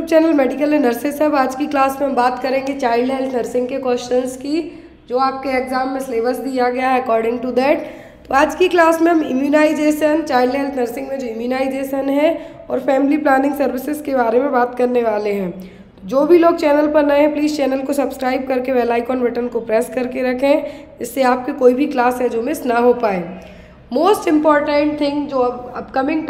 YouTube channel medical and nurses. अब आज की क्लास में हम बात करेंगे चाइल्ड हेल्थ नर्सिंग के क्वेश्चंस की, जो आपके एग्जाम में सिलेबस दिया गया है अकॉर्डिंग टू दैट। तो आज की क्लास में हम इम्यूनाइजेशन, चाइल्ड हेल्थ नर्सिंग में जो इम्यूनाइजेशन है और फैमिली प्लानिंग सर्विसेज के बारे में बात करने वाले हैं। जो भी लोग चैनल पर नए हैं प्लीज़ चैनल को सब्सक्राइब करके बेल आइकॉन बटन को प्रेस करके रखें, जिससे आपके कोई भी क्लास है जो मिस ना हो पाए। मोस्ट इम्पॉर्टेंट थिंग जो अपकमिंग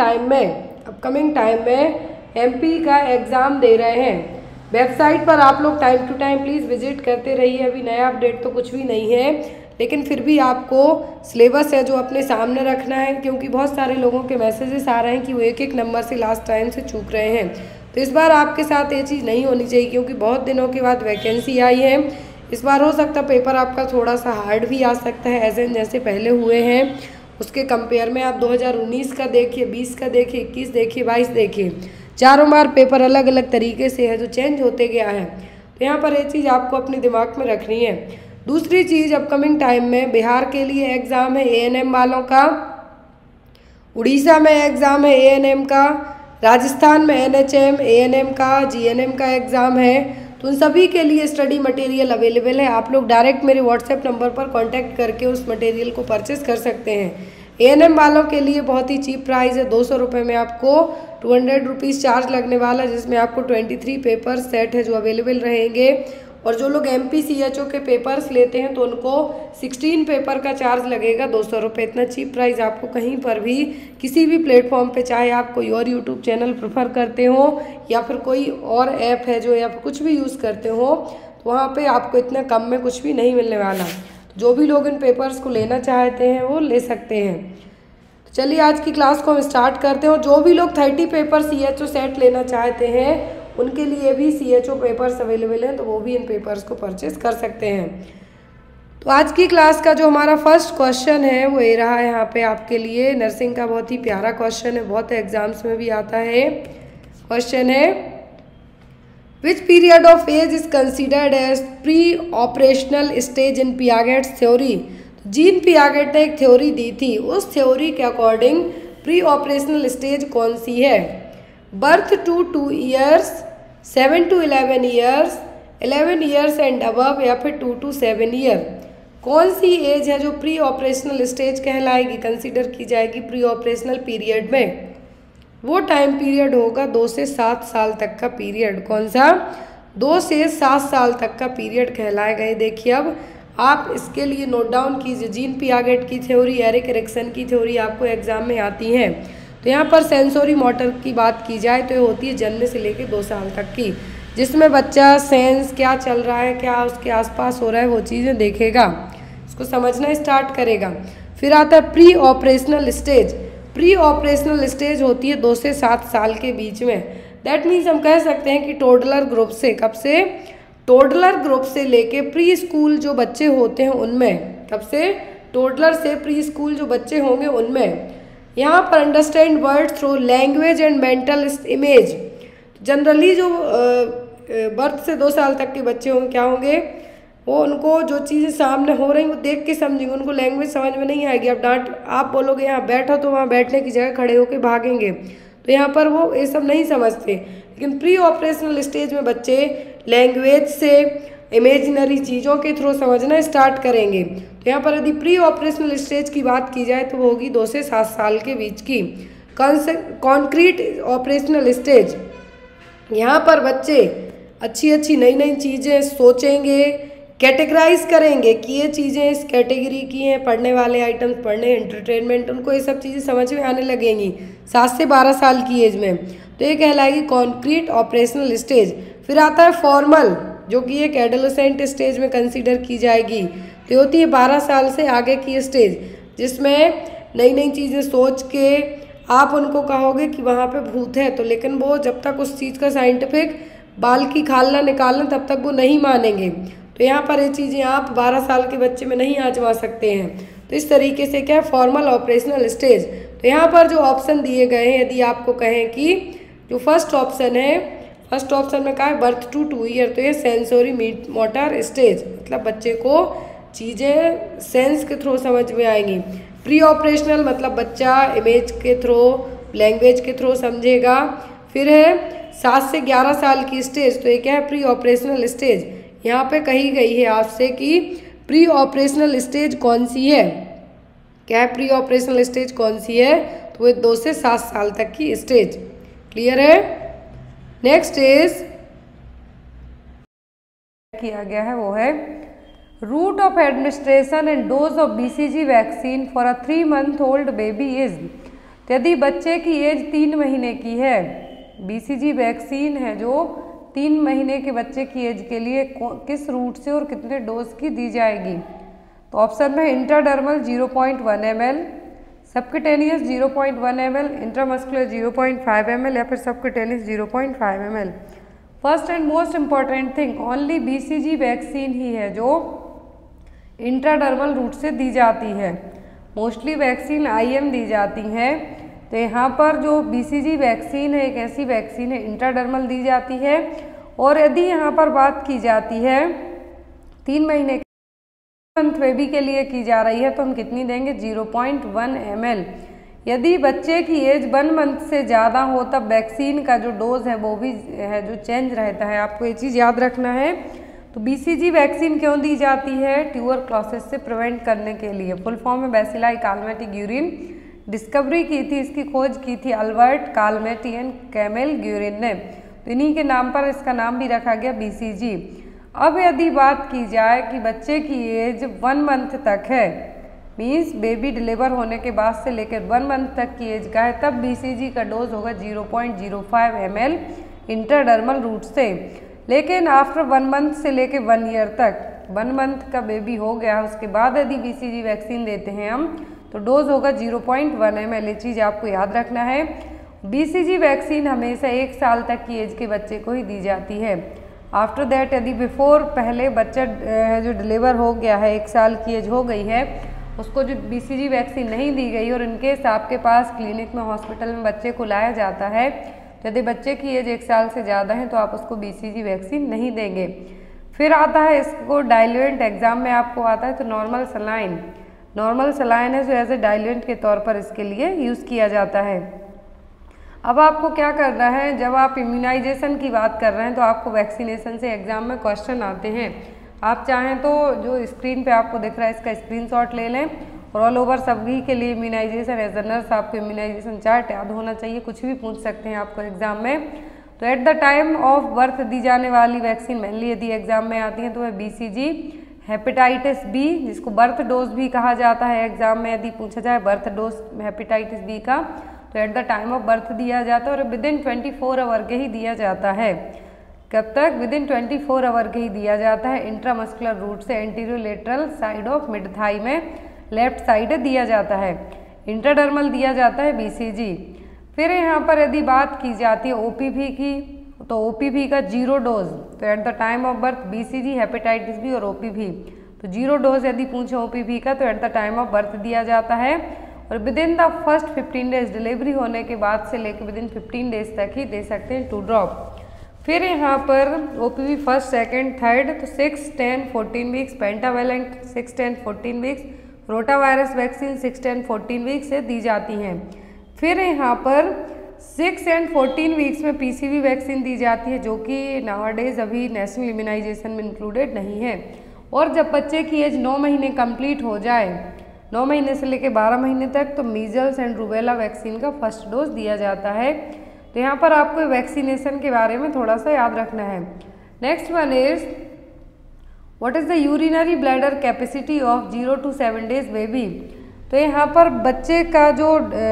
टाइम में एमपी का एग्ज़ाम दे रहे हैं, वेबसाइट पर आप लोग time to time please visit करते रहिए। अभी नया अपडेट तो कुछ भी नहीं है, लेकिन फिर भी आपको सिलेबस है जो अपने सामने रखना है, क्योंकि बहुत सारे लोगों के मैसेजेस आ रहे हैं कि वो एक एक नंबर से लास्ट टाइम से चूक रहे हैं। तो इस बार आपके साथ ये चीज़ नहीं होनी चाहिए, क्योंकि बहुत दिनों के बाद वैकेंसी आई है। इस बार हो सकता है पेपर आपका थोड़ा सा हार्ड भी आ सकता है, ऐसे जैसे पहले हुए हैं उसके कंपेयर में। आप 2019 का देखिए, 20 का देखिए, 21 देखिए, 22 देखिए, चारों बार पेपर अलग अलग तरीके से है जो चेंज होते गया है। तो यहाँ पर ये चीज़ आपको अपने दिमाग में रखनी है। दूसरी चीज़, अपकमिंग टाइम में बिहार के लिए एग्ज़ाम है एएनएम वालों का, उड़ीसा में एग्ज़ाम है एएनएम का, राजस्थान में एनएचएम, एएनएम का, जीएनएम का एग्ज़ाम है। तो उन सभी के लिए स्टडी मटेरियल अवेलेबल है। आप लोग डायरेक्ट मेरे व्हाट्सएप नंबर पर कांटेक्ट करके उस मटेरियल को परचेस कर सकते हैं। एएनएम वालों के लिए बहुत ही चीप प्राइस है, 200 रुपये में आपको 200 रुपीज़ चार्ज लगने वाला है, जिसमें आपको 23 पेपर सेट है जो अवेलेबल रहेंगे। और जो लोग MPCHO के पेपर्स लेते हैं तो उनको 16 पेपर का चार्ज लगेगा 200 रुपये। इतना चीप प्राइस आपको कहीं पर भी किसी भी प्लेटफॉर्म पे, चाहे आप कोई और यूट्यूब चैनल प्रेफर करते हो या फिर कोई और ऐप है जो या फिर कुछ भी यूज़ करते हो, तो वहाँ पे आपको इतना कम में कुछ भी नहीं मिलने वाला। जो भी लोग इन पेपर्स को लेना चाहते हैं वो ले सकते हैं। तो चलिए आज की क्लास को हम स्टार्ट करते हैं। और जो भी लोग 30 पेपर CHO सेट लेना चाहते हैं उनके लिए भी CHO पेपर्स अवेलेबल हैं, तो वो भी इन पेपर्स को परचेस कर सकते हैं। तो आज की क्लास का जो हमारा फर्स्ट क्वेश्चन है वो ये रहा है यहाँ पे आपके लिए। नर्सिंग का बहुत ही प्यारा क्वेश्चन है, बहुत एग्जाम्स में भी आता है। क्वेश्चन है, which period of age is considered as pre operational stage in Piaget's theory. Jean Piaget ने एक थ्योरी दी थी, उस थ्योरी के अकॉर्डिंग प्री ऑपरेशनल स्टेज कौन सी है? Birth to 2 years, 7 to 11 years, 11 years and above, या फिर 2 to 7 ईयर। कौन सी एज है जो प्री ऑपरेशनल स्टेज कहलाएगी, कंसीडर की जाएगी प्री ऑपरेशनल पीरियड में? वो टाइम पीरियड होगा 2 से 7 साल तक का पीरियड। कौन सा? 2 से 7 साल तक का पीरियड कहलाएगा। ये देखिए, अब आप इसके लिए नोट डाउन कीजिए। जीन पियागेट की थ्योरी, एरिक एरिक्सन की थ्योरी आपको एग्जाम में आती है। तो यहाँ पर सेंसोरी मोटर की बात की जाए तो ये होती है जन्म से लेकर 2 साल तक की, जिसमें बच्चा सेंस क्या चल रहा है, क्या उसके आसपास हो रहा है, वो चीज़ें देखेगा, उसको समझना स्टार्ट करेगा। फिर आता है pre operational stage. Pre operational stage होती है 2 से 7 साल के बीच में। दैट मीन्स हम कह सकते हैं कि टोडलर ग्रुप से, कब से? टोडलर ग्रुप से लेके प्री स्कूल जो बच्चे होते हैं उनमें, कब से? टोडलर से प्री स्कूल जो बच्चे होंगे उनमें। यहाँ पर understand word through language and mental image. Generally जो बर्थ से 2 साल तक के बच्चे होंगे क्या होंगे, वो उनको जो चीज़ें सामने हो रही वो देख के समझेंगे, उनको लैंग्वेज समझ में नहीं आएगी। आप बोलोगे यहाँ बैठो तो वहाँ बैठने की जगह खड़े होके भागेंगे, तो यहाँ पर वो ये सब नहीं समझते। लेकिन प्री ऑपरेशनल स्टेज में बच्चे लैंग्वेज से, इमेजिनरी चीज़ों के थ्रू समझना स्टार्ट करेंगे। तो यहाँ पर यदि प्री ऑपरेशनल स्टेज की बात की जाए तो वो होगी 2 से 7 साल के बीच की। कॉन्क्रीट ऑपरेशनल स्टेज, यहाँ पर बच्चे अच्छी अच्छी नई नई चीज़ें सोचेंगे, कैटेगराइज करेंगे कि ये चीज़ें इस कैटेगरी की हैं, पढ़ने वाले आइटम्स पढ़ने, एंटरटेनमेंट, उनको ये सब चीज़ें समझ में आने लगेंगी 7 से 12 साल की एज में। तो ये कहलाएगी कॉन्क्रीट ऑपरेशनल स्टेज। फिर आता है फॉर्मल, जो कि एक एडोलेसेंट स्टेज में कंसीडर की जाएगी। तो होती है 12 साल से आगे की स्टेज, जिसमें नई नई चीज़ें सोच के आप उनको कहोगे कि वहाँ पे भूत है, तो लेकिन वो जब तक उस चीज़ का साइंटिफिक बाल की खाल ना निकालें तब तक वो नहीं मानेंगे। तो यहाँ पर ये चीज़ें आप 12 साल के बच्चे में नहीं आजमा सकते हैं। तो इस तरीके से क्या है फॉर्मल ऑपरेशनल स्टेज। तो यहाँ पर जो ऑप्शन दिए गए हैं, यदि आपको कहें कि जो फर्स्ट ऑप्शन है, फर्स्ट ऑप्शन में कहा है बर्थ टू 2 ईयर, तो ये सेंसोरी मोटर स्टेज, मतलब बच्चे को चीज़ें सेंस के थ्रू समझ में आएंगी। प्री ऑपरेशनल मतलब बच्चा इमेज के थ्रू, लैंग्वेज के थ्रू समझेगा। फिर है 7 से 11 साल की स्टेज, तो ये क्या है, प्री ऑपरेशनल स्टेज। यहाँ पे कही गई है आपसे कि प्री ऑपरेशनल स्टेज कौन सी है, क्या है प्री ऑपरेशनल स्टेज कौन सी है, तो वो 2 से 7 साल तक की स्टेज। क्लियर है। नेक्स्ट इज किया गया है वो है route of administration and dose of BCG vaccine for a 3 month old baby is. यदि बच्चे की एज 3 महीने की है, BCG वैक्सीन है जो 3 महीने के बच्चे की एज के लिए किस रूट से और कितने डोज की दी जाएगी। तो ऑप्शन में intradermal 0.1 ml, subcutaneous 0.1 ml, intramuscular 0.5 ml या फिर subcutaneous 0.5 ml। First and most important thing, only BCG vaccine ही है जो इंट्राडर्मल रूट से दी जाती है। मोस्टली वैक्सीन IM दी जाती हैं। तो यहाँ पर जो BCG वैक्सीन है एक ऐसी वैक्सीन है इंट्राडर्मल दी जाती है। और यदि यहाँ पर बात की जाती है 3 महीने मंथ बेबी के लिए की जा रही है तो हम कितनी देंगे, 0.1 ml। यदि बच्चे की एज 1 मंथ से ज़्यादा हो तब वैक्सीन का जो डोज है वो भी है जो चेंज रहता है, आपको ये चीज़ याद रखना है। तो BCG वैक्सीन क्यों दी जाती है, ट्यूबरक्लोसिस से प्रिवेंट करने के लिए। फुल फॉर्म में बैसिलाई कालमेटी ग्यूरिन। डिस्कवरी की थी, इसकी खोज की थी Albert Calmette and Camille Guerin ने। तो इन्हीं के नाम पर इसका नाम भी रखा गया BCG। अब यदि बात की जाए कि बच्चे की एज 1 मंथ तक है, मीन्स बेबी डिलीवर होने के बाद से लेकर 1 मंथ तक की एज का है, तब BCG का डोज होगा 0.05 ml इंट्राडर्मल रूट से। लेकिन आफ्टर 1 मंथ से लेकर 1 ईयर तक, 1 मंथ का बेबी हो गया उसके बाद यदि BCG वैक्सीन देते हैं हम तो डोज होगा 0.1 ml। ये चीज़ आपको याद रखना है। BCG वैक्सीन हमेशा 1 साल तक की एज के बच्चे को ही दी जाती है। आफ्टर दैट यदि बिफोर पहले बच्चा जो डिलीवर हो गया है, 1 साल की एज हो गई है, उसको जो BCG वैक्सीन नहीं दी गई और इनकेस आपके पास क्लिनिक में हॉस्पिटल में बच्चे को लाया जाता है तो यदि बच्चे की एज 1 साल से ज़्यादा है तो आप उसको BCG वैक्सीन नहीं देंगे। फिर आता है इसको डाइल्यूएंट, एग्जाम में आपको आता है तो नॉर्मल सलाइन। नॉर्मल सलाइन है जो एज ए डाइल्यूएंट के तौर पर इसके लिए यूज़ किया जाता है। अब आपको क्या करना है, जब आप इम्यूनाइजेशन की बात कर रहे हैं तो आपको वैक्सीनेशन से एग्जाम में क्वेश्चन आते हैं। आप चाहें तो जो स्क्रीन पे आपको दिख रहा है इसका स्क्रीनशॉट ले लें और ऑल ओवर सभी के लिए इम्यूनाइजेशन एज अ नर्स आपको इम्यूनाइजेशन चार्ट याद होना चाहिए, कुछ भी पूछ सकते हैं आपको एग्जाम में। तो at the time of birth दी जाने वाली वैक्सीन मेनली यदि एग्जाम में आती है तो वह BCG, हेपेटाइटिस B जिसको बर्थ डोज भी कहा जाता है, एग्जाम में यदि पूछा जाए बर्थ डोज हेपेटाइटिस B का तो at the time of birth दिया जाता है और विदिन 24 आवर के ही दिया जाता है। कब तक, विदिन 24 आवर के ही दिया जाता है। इंट्रामस्कुलर रूट से anterior lateral side of mid thigh में लेफ्ट साइड दिया जाता है। इंट्राडर्मल दिया जाता है BCG। फिर यहाँ पर यदि बात की जाती है OPV की तो OPV का 0 डोज, तो at the time of birth BCG, hepatitis B और OPV, तो 0 डोज यदि पूछे OPV का तो at the time of birth दिया जाता है और within the first 15 days, delivery होने के बाद से लेकर विदिन 15 डेज तक ही दे सकते हैं 2 ड्रॉप। फिर यहाँ पर OPV फर्स्ट, सेकेंड, थर्ड, तो 6, 10, 14 weeks, pentavalent 6, 10, 14 weeks, rota virus vaccine 6, 10, 14 weeks से दी जाती हैं। फिर यहाँ पर 6 एंड 14 वीक्स में PCV वैक्सीन दी जाती है जो कि नावाडेज अभी नेशनल इम्यूनाइजेशन में इंक्लूडेड नहीं है। और जब बच्चे की एज 9 महीने कंप्लीट हो जाए, 9 महीने से लेकर 12 महीने तक, तो मीजल्स एंड रूबेला वैक्सीन का फर्स्ट डोज दिया जाता है। तो यहाँ पर आपको वैक्सीनेशन के बारे में थोड़ा सा याद रखना है। Next one is what is the urinary bladder capacity of 0 to 7 days baby. तो यहाँ पर बच्चे का जो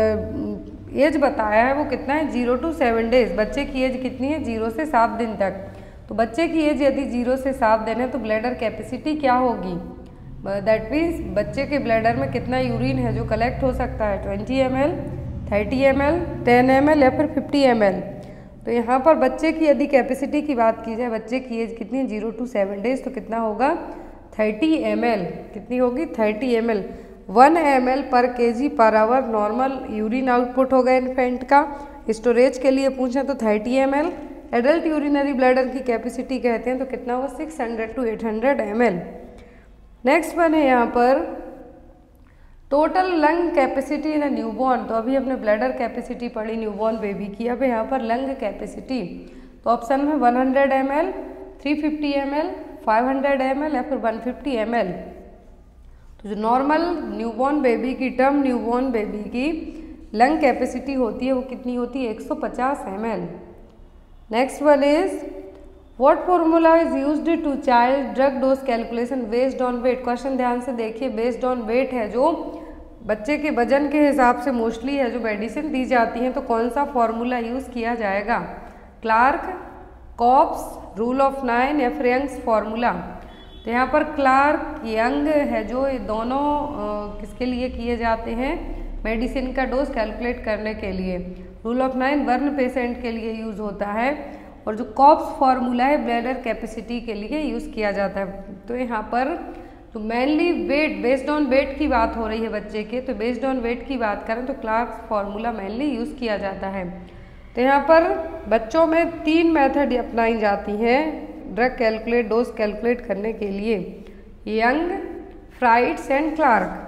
एज बताया है वो कितना है, 0 to 7 डेज। बच्चे की एज कितनी है, 0 से 7 दिन तक। तो बच्चे की एज यदि 0 से 7 दिन है तो ब्लैडर कैपेसिटी क्या होगी, दैट मीन्स बच्चे के ब्लैडर में कितना यूरिन है जो कलेक्ट हो सकता है, 20 ml, 30 ml, 10 ml या फिर 50 ml। तो यहाँ पर बच्चे की यदि कैपेसिटी की बात की जाए, बच्चे की एज कितनी है, 0 to 7 डेज, तो कितना होगा 30 ml। कितनी होगी 30 ml। 1 ml पर kg पर आवर नॉर्मल यूरिन आउटपुट होगा इन्फेंट का। स्टोरेज के लिए पूछें तो 30 ml। एडल्ट यूरिनरी ब्लैडर की कैपेसिटी कहते हैं तो कितना होगा 600 to 800 ml। नेक्स्ट वन है यहाँ पर total lung capacity in newborn, तो अभी हमने ब्लैडर कैपेसिटी पढ़ी न्यूबॉर्न बेबी की, अब यहाँ पर लंग कैपेसिटी, तो ऑप्शन में 100 ml, 350 ml, 500 ml या फिर 150 ml। तो जो नॉर्मल न्यूबॉर्न बेबी की, टर्म न्यूबॉर्न बेबी की लंग कैपेसिटी होती है वो कितनी होती है, 150 ml। Next one is what formula is used to child drug dose calculation based on weight. Question ध्यान से देखिए, बेस्ड ऑन वेट है, जो बच्चे के वजन के हिसाब से मोस्टली है जो मेडिसिन दी जाती हैं, तो कौन सा फॉर्मूला यूज़ किया जाएगा, क्लार्क, कॉप्स, रूल ऑफ 9 या फिर यंग्स फॉर्मूला। तो यहाँ पर क्लार्क, यंग है जो, ये दोनों किसके लिए किए जाते हैं, मेडिसिन का डोज कैलकुलेट करने के लिए। रूल ऑफ 9 बर्न पेशेंट के लिए यूज़ होता है, और जो कॉप्स फॉर्मूला है ब्लैडर कैपेसिटी के लिए यूज़ किया जाता है। तो यहाँ पर तो mainly weight, based on weight की बात हो रही है बच्चे के, तो बेस्ड ऑन वेट की बात करें तो क्लार्क फॉर्मूला मेनली यूज़ किया जाता है। तो यहाँ पर बच्चों में 3 मेथड अपनाई जाती हैं ड्रग कैलकुलेट, डोज कैलकुलेट करने के लिए, यंग, फ्राइट्स एंड क्लार्क।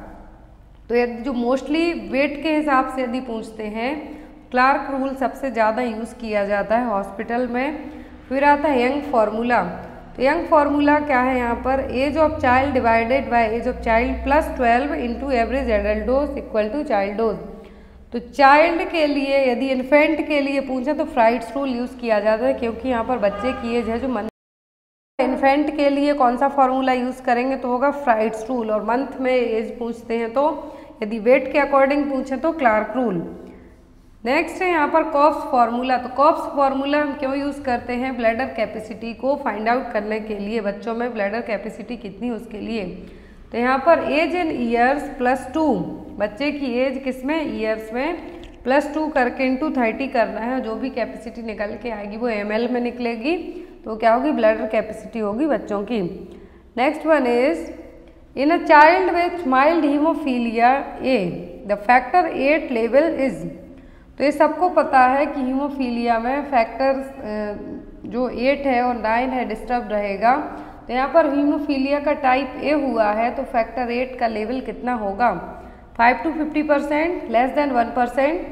तो यदि जो मोस्टली वेट के हिसाब से यदि पूछते हैं, क्लार्क रूल सबसे ज़्यादा यूज़ किया जाता है हॉस्पिटल में। फिर आता है यंग फार्मूला। तो यंग फार्मूला क्या है, यहाँ पर age of child divided by age of child plus 12 into average adult dose equal to child dose. तो चाइल्ड के लिए यदि इन्फेंट के लिए पूछे तो फ्राइट्स रूल यूज़ किया जाता है, क्योंकि यहाँ पर बच्चे की एज है जो मंथ। इन्फेंट के लिए कौन सा फार्मूला यूज़ करेंगे तो होगा फ्राइट्स रूल, और मंथ में एज पूछते हैं तो यदि वेट के अकॉर्डिंग पूछें तो क्लार्क रूल। नेक्स्ट है यहाँ पर कॉप्स फार्मूला। तो कॉप्स फार्मूला हम क्यों यूज़ करते हैं, ब्लैडर कैपेसिटी को फाइंड आउट करने के लिए, बच्चों में ब्लैडर कैपेसिटी कितनी उसके लिए। तो यहाँ पर एज इन ईयर्स प्लस 2, बच्चे की एज किस में, ईयर्स में, प्लस 2 करके इंटू 30 करना है, जो भी कैपेसिटी निकल के आएगी वो ml में निकलेगी, तो क्या होगी, ब्लैडर कैपेसिटी होगी बच्चों की। Next one is in a child with mild haemophilia A the factor 8 level is. तो ये सबको पता है कि हीमोफीलिया में फैक्टर जो 8 है और 9 है डिस्टर्ब रहेगा। तो यहाँ पर हीमोफीलिया का टाइप ए हुआ है, तो फैक्टर 8 का लेवल कितना होगा, 5 to 50%, लेस देन 1%,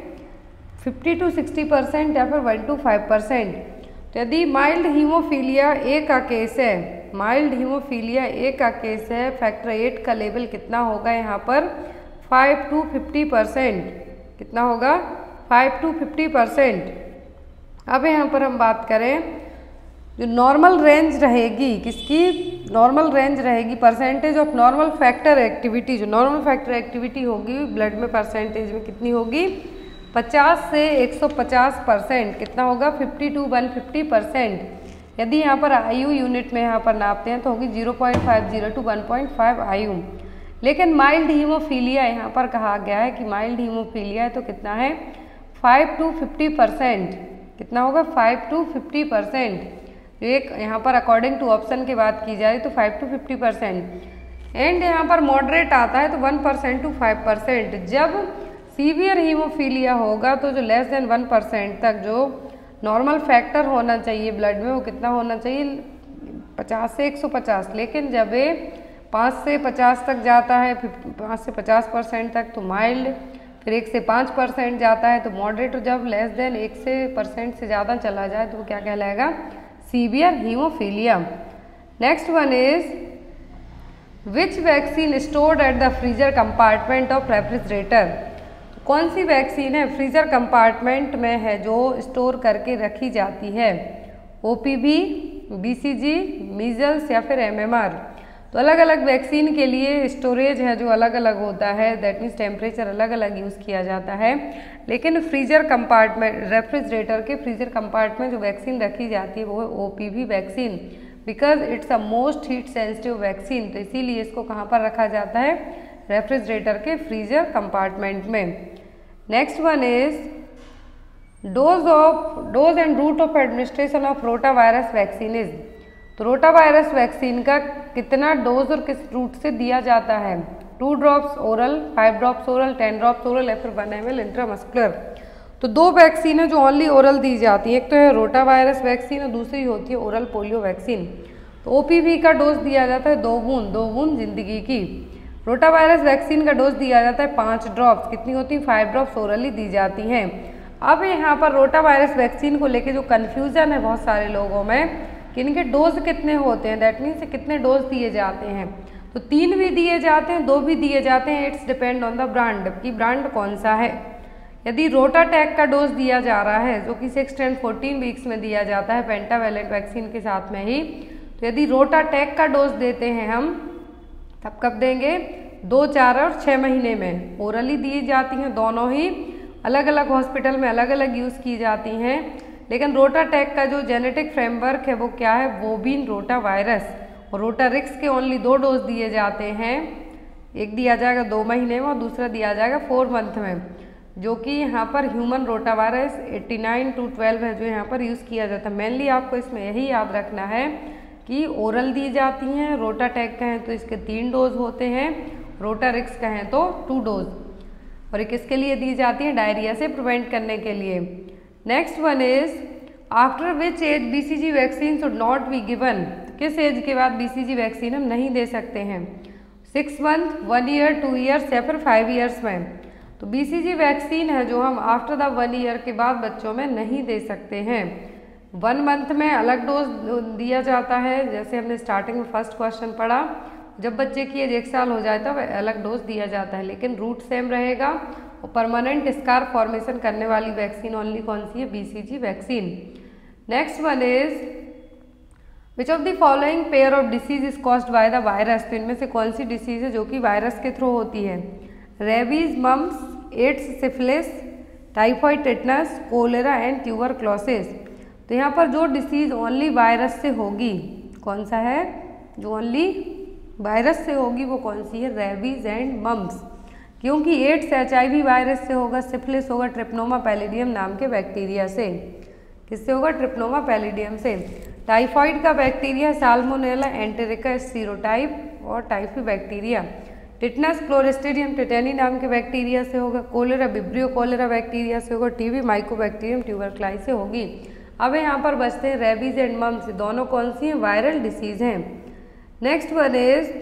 50 to 60% या फिर 1 to 5%। तो यदि माइल्ड हीमोफीलिया ए का केस है, माइल्ड हीमोफीलिया ए का केस है, फैक्टर 8 का लेवल कितना होगा यहाँ पर 5 to 50%, कितना होगा 5 to 50%। अब यहाँ पर हम बात करें जो नॉर्मल रेंज रहेगी, किसकी नॉर्मल रेंज रहेगी, percentage of normal factor activity, जो नॉर्मल फैक्टर एक्टिविटी होगी ब्लड में परसेंटेज में कितनी होगी, 50 से 150%, कितना होगा 50 to 150%। यदि यहाँ पर आयु यूनिट में यहाँ पर नापते हैं तो होगी 0.50 to 1.5 आयु। लेकिन माइल्ड हीमोफीलिया यहाँ पर कहा गया है कि माइल्ड हीमोफीलिया है तो कितना है 5 to 50%, कितना होगा 5 to 50%। एक यहाँ पर अकॉर्डिंग टू ऑप्शन की बात की जाए तो 5 to 50%। एंड यहाँ पर मॉडरेट आता है तो 1% to 5%। जब सीवियर हीमोफीलिया होगा तो जो लेस देन 1% तक जो नॉर्मल फैक्टर होना चाहिए ब्लड में वो कितना होना चाहिए, 50 से 150। लेकिन जब ये 5 से 50 तक जाता है, 5 से 50% तक तो माइल्ड, फिर 1 से 5% जाता है तो मॉडरेट, और जब लेस देन 1% से ज़्यादा चला जाए तो क्या कहलाएगा, severe haemophilia. Next one is which vaccine stored at the freezer compartment of refrigerator. कौन सी वैक्सीन है फ्रीजर कंपार्टमेंट में है जो स्टोर करके रखी जाती है, OPV, BCG, मीजल्स या फिर MMR। तो अलग अलग वैक्सीन के लिए स्टोरेज है जो अलग अलग होता है, दैट मीन्स टेम्परेचर अलग अलग यूज़ किया जाता है। लेकिन फ्रीजर कंपार्टमेंट, रेफ्रिजरेटर के फ्रीजर कंपार्टमेंट जो वैक्सीन रखी जाती है वो है OPV vaccine, because it's a most heat sensitive vaccine. तो इसीलिए इसको कहाँ पर रखा जाता है, रेफ्रिजरेटर के फ्रीजर कंपार्टमेंट में। Next one is dose and route of administration of rota virus vaccine is. तो रोटा वायरस वैक्सीन का कितना डोज और किस रूट से दिया जाता है, 2 drops oral, 5 drops oral, 10 drops oral या फिर 1 ml इंट्रामस्कुलर। तो 2 वैक्सीन है जो ओनली ओरल दी जाती है, एक तो है रोटा वायरस वैक्सीन और दूसरी होती है ओरल पोलियो वैक्सीन। तो OPV का डोज दिया जाता है 2 बूंद, 2 बूंद जिंदगी की। रोटा वायरस वैक्सीन का डोज दिया जाता है 5 ड्रॉप्स, कितनी होती है 5 ड्रॉप्स ओरली दी जाती हैं। अब यहाँ पर रोटा वायरस वैक्सीन को लेके जो कन्फ्यूज़न है बहुत सारे लोगों में कि इनके डोज कितने होते हैं, दैट मीन्स कितने डोज दिए जाते हैं। तो 3 भी दिए जाते हैं, 2 भी दिए जाते हैं, it's depend on the brand कि ब्रांड कौन सा है। यदि रोटाटैक का डोज दिया जा रहा है जो कि 6 and 14 वीक्स में दिया जाता है पेंटावेलेंट वैक्सीन के साथ में ही, तो यदि रोटाटैक का डोज देते हैं हम तब कब देंगे, 2, 4 और 6 महीने में। ओरली दी जाती हैं, दोनों ही अलग अलग हॉस्पिटल में अलग अलग यूज़ की जाती हैं। लेकिन रोटाटैक का जो जेनेटिक फ्रेमवर्क है वो क्या है, बोविन रोटा वायरस, और रोटारिक्स के ओनली 2 डोज दिए जाते हैं, एक दिया जाएगा 2 महीने में और दूसरा दिया जाएगा 4 मंथ में, जो कि यहाँ पर ह्यूमन रोटा वायरस 89 to 12 है जो यहाँ पर यूज़ किया जाता है। मेनली आपको इसमें यही याद रखना है कि ओरल दी जाती हैं, रोटाटैक कहें तो इसके 3 डोज होते हैं, रोटारिक्स कहें तो 2 डोज, और ये किसके लिए दी जाती है, डायरिया से प्रिवेंट करने के लिए। Next one is after which age BCG vaccine should not be given, किस एज के बाद BCG वैक्सीन हम नहीं दे सकते हैं, 6 मंथ, 1 ईयर, 2 ईयर्स या फिर 5 ईयर्स में। तो BCG वैक्सीन है जो हम आफ्टर द 1 ईयर के बाद बच्चों में नहीं दे सकते हैं। 1 मंथ में अलग डोज दिया जाता है, जैसे हमने स्टार्टिंग में फर्स्ट क्वेश्चन पढ़ा, जब बच्चे की एज 1 साल हो जाए तब अलग डोज दिया जाता है, लेकिन रूट सेम रहेगा। और परमानेंट स्कार फॉर्मेशन करने वाली वैक्सीन ओनली कौन सी है, BCG vaccine. Next one is which of the following pair of disease is caused by the virus, तो इनमें से कौन सी डिसीज है जो कि वायरस के थ्रू होती है, rabies, mumps, AIDS, syphilis, typhoid, tetanus, cholera and tuberculosis. तो यहाँ पर जो डिसीज ओनली वायरस से होगी, कौन सा है जो ओनली वायरस से होगी, वो कौन सी है, रेबीज एंड मम्स, क्योंकि एड्स HIV वायरस से होगा, सिफिलिस होगा ट्रिप्नोमा पैलिडियम नाम के बैक्टीरिया से, किससे होगा, ट्रिप्नोमा पैलिडियम से। टाइफॉइड का बैक्टीरिया साल्मोनेला एंटेरिका सीरोटाइप और Typhi bacteria. Tetanus Clostridium tetani नाम के बैक्टीरिया से होगा। कोलेरा विब्रियो कोलेरा बैक्टीरिया से होगा। TB माइकोबैक्टीरियम ट्यूबरक्लाई से होगी। अब यहाँ पर बचते हैं रेबीज एंड मम्स, दोनों कौन सी हैं, वायरल डिसीज हैं। Next one is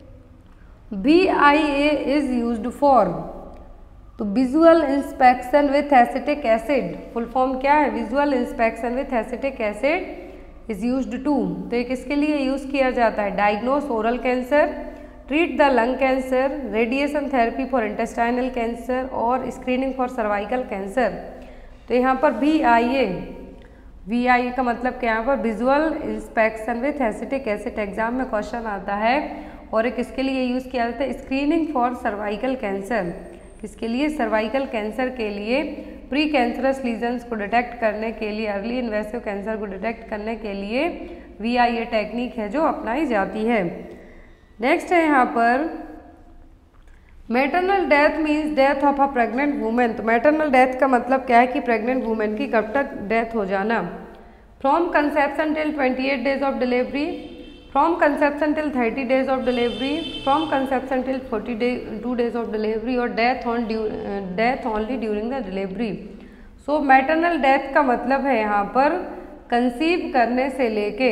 VIA is used for, तो visual inspection with acetic acid, full form क्या है, visual inspection with acetic acid is used to, तो ये किसके लिए यूज किया जाता है, diagnose oral cancer, treat the lung cancer, radiation therapy for intestinal cancer और स्क्रीनिंग फॉर सर्वाइकल कैंसर। तो यहाँ पर VIA का मतलब क्या, यहाँ पर visual inspection with acetic acid exam में क्वेश्चन आता है, और एक किसके लिए यूज़ किया जाता है, स्क्रीनिंग फॉर सर्वाइकल कैंसर, किसके लिए, सर्वाइकल कैंसर के लिए, प्री कैंसरस लीजन्स को डिटेक्ट करने के लिए, अर्ली इन्वेसिव कैंसर को डिटेक्ट करने के लिए VIA टेक्निक है जो अपनाई जाती है। नेक्स्ट है यहाँ पर maternal death means death of a pregnant women, तो मैटरनल डेथ का मतलब क्या है कि प्रेग्नेंट वुमेन की कब तक डेथ हो जाना, from conception till 28 days of delivery, from conception till 30 days of delivery, from conception till 42 days of delivery, और death only during the delivery. So maternal death का मतलब है यहाँ पर कंसीव करने से लेके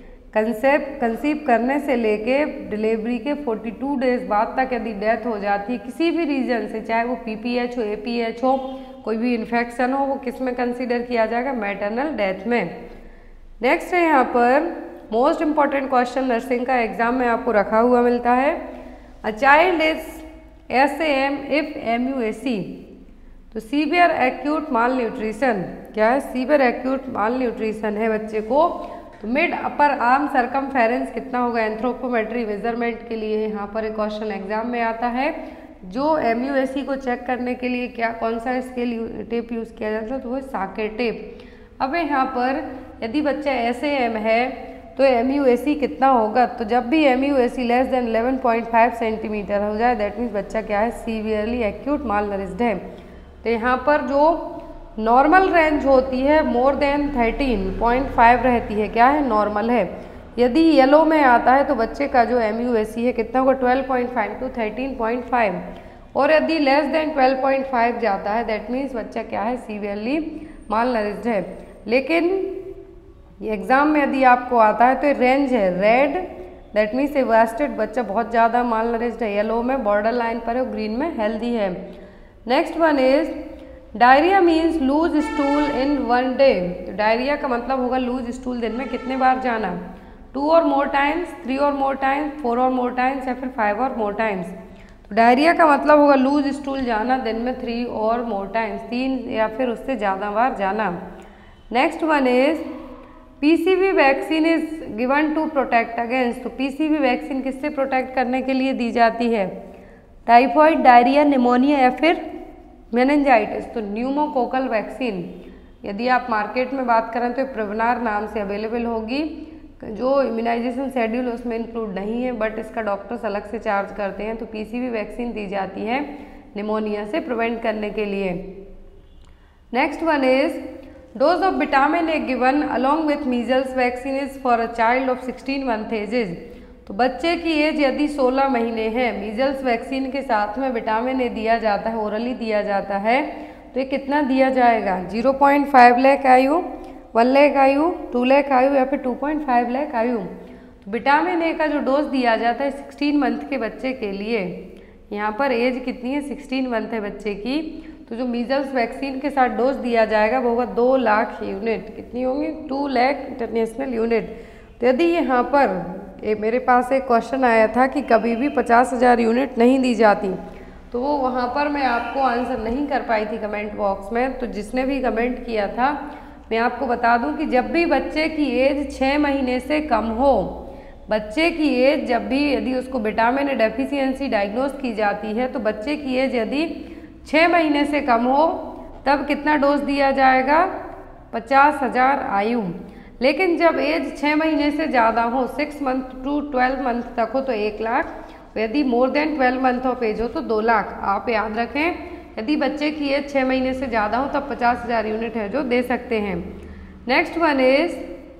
डिलीवरी के 42 डेज बाद तक यदि डेथ हो जाती है किसी भी रीजन से, चाहे वो PPH हो, APH हो, कोई भी इन्फेक्शन हो, वो किस में कंसीडर किया जाएगा, मैटरनल डेथ में। नेक्स्ट है यहाँ पर मोस्ट इम्पॉर्टेंट क्वेश्चन नर्सिंग का एग्जाम में आपको रखा हुआ मिलता है, a child is SAM if MUAC, तो सीवियर एक्यूट माल न्यूट्रिशन, क्या है, सीवियर एक्यूट माल न्यूट्रिशन है बच्चे को, तो मिड अपर आर्म सरकमफेरेंस कितना होगा, एंथ्रोपोमेट्री मेजरमेंट के लिए यहाँ पर एक क्वेश्चन एग्जाम में आता है, जो MUAC को चेक करने के लिए क्या कौन सा स्केल टेप यूज़ किया जाता है, तो वो साकेट टेप। अब यहाँ पर यदि बच्चा SAM है तो MUAC कितना होगा, तो जब भी MUAC लेस देन 11.5 सेंटीमीटर हो जाए दैट मीन्स बच्चा क्या है, सीवियरली एक्यूट माल नरिश्ड है। तो यहाँ पर जो नॉर्मल रेंज होती है मोर देन 13.5 रहती है, क्या है, नॉर्मल है। यदि येलो में आता है तो बच्चे का जो MUAC है कितना होगा, 12.5 to 13.5, और यदि लेस देन 12.5 जाता है दैट मीन्स बच्चा क्या है, सीवियरली माल नरिश्ड है। लेकिन एग्जाम में यदि आपको आता है तो रेंज है रेड, दैट मीन्स एवास्टेड, बच्चा बहुत ज़्यादा माल नरिश्ड है, येलो में बॉर्डर लाइन पर है, ग्रीन में हेल्दी है। Next one is diarrhoea means loose stool in one day. तो डायरिया का मतलब होगा लूज स्टूल दिन में कितने बार जाना, 2 और मोर टाइम्स, 3 और मोर टाइम्स, 4 और मोर टाइम्स या फिर 5 और मोर टाइम्स। तो डायरिया का मतलब होगा लूज स्टूल जाना दिन में 3 और मोर टाइम्स, 3 या फिर उससे ज़्यादा बार जाना। Next one is PCV vaccine is given to protect against. तो पीसीवी वैक्सीन किससे प्रोटेक्ट करने के लिए दी जाती है, टाइफॉइड, डायरिया, निमोनिया या फिर मेनिंजाइटिस। तो न्यूमोकोकल वैक्सीन यदि आप मार्केट में बात करें तो प्रिवनार नाम से अवेलेबल होगी। जो इम्यूनाइजेशन शेड्यूल उसमें इंक्लूड नहीं है, बट इसका डॉक्टर्स अलग से चार्ज करते हैं। तो पीसीवी वैक्सीन दी जाती है निमोनिया से प्रिवेंट करने के लिए। Next one is dose of vitamin A given along with measles vaccine is for a child of 16 month ages. तो बच्चे की एज यदि 16 महीने है, मीजल्स वैक्सीन के साथ में विटामिन ए दिया जाता है, ओरली दिया जाता है, तो ये कितना दिया जाएगा, 0.5 लाख आयु, 1 लाख आयु, 2 लाख आयु या फिर 2.5 लाख आयु। तो विटामिन ए का जो डोज दिया जाता है 16 मंथ के बच्चे के लिए, यहाँ पर एज कितनी है, 16 मंथ है बच्चे की, तो जो मीजल्स वैक्सीन के साथ डोज दिया जाएगा वो होगा 2 लाख यूनिट। कितनी होंगी, 2 लाख इंटरनेशनल यूनिट। तो यदि यहाँ पर मेरे पास एक क्वेश्चन आया था कि कभी भी 50,000 यूनिट नहीं दी जाती, तो वो वहाँ पर मैं आपको आंसर नहीं कर पाई थी कमेंट बॉक्स में। तो जिसने भी कमेंट किया था, मैं आपको बता दूं कि जब भी बच्चे की एज 6 महीने से कम हो, बच्चे की एज जब भी यदि उसको विटामिन डेफिशिएंसी डायग्नोज की जाती है, तो बच्चे की एज यदि 6 महीने से कम हो तब कितना डोज दिया जाएगा, 50,000 आयु। लेकिन जब एज 6 महीने से ज़्यादा हो, 6 मंथ टू 12 मंथ तक हो, तो 1 लाख, यदि more than 12 month of age हो तो 2 लाख। आप याद रखें, यदि बच्चे की एज 6 महीने से ज़्यादा हो तब 50,000 यूनिट है जो दे सकते हैं। Next one is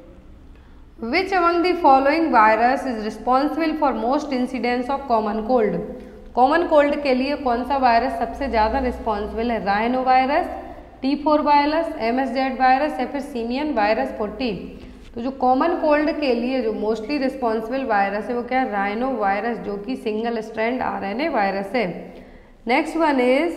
which among the following virus is responsible for most incidence of common cold. Common cold के लिए कौन सा वायरस सबसे ज़्यादा रिस्पॉन्सिबल है, rhino virus, T4 virus, MSZ virus या फिर सीमियन वायरस 40। तो जो कॉमन कोल्ड के लिए जो मोस्टली रिस्पॉन्सिबल वायरस है वो क्या है, राइनो वायरस, जो कि सिंगल स्ट्रैंड RNA वायरस है। Next one is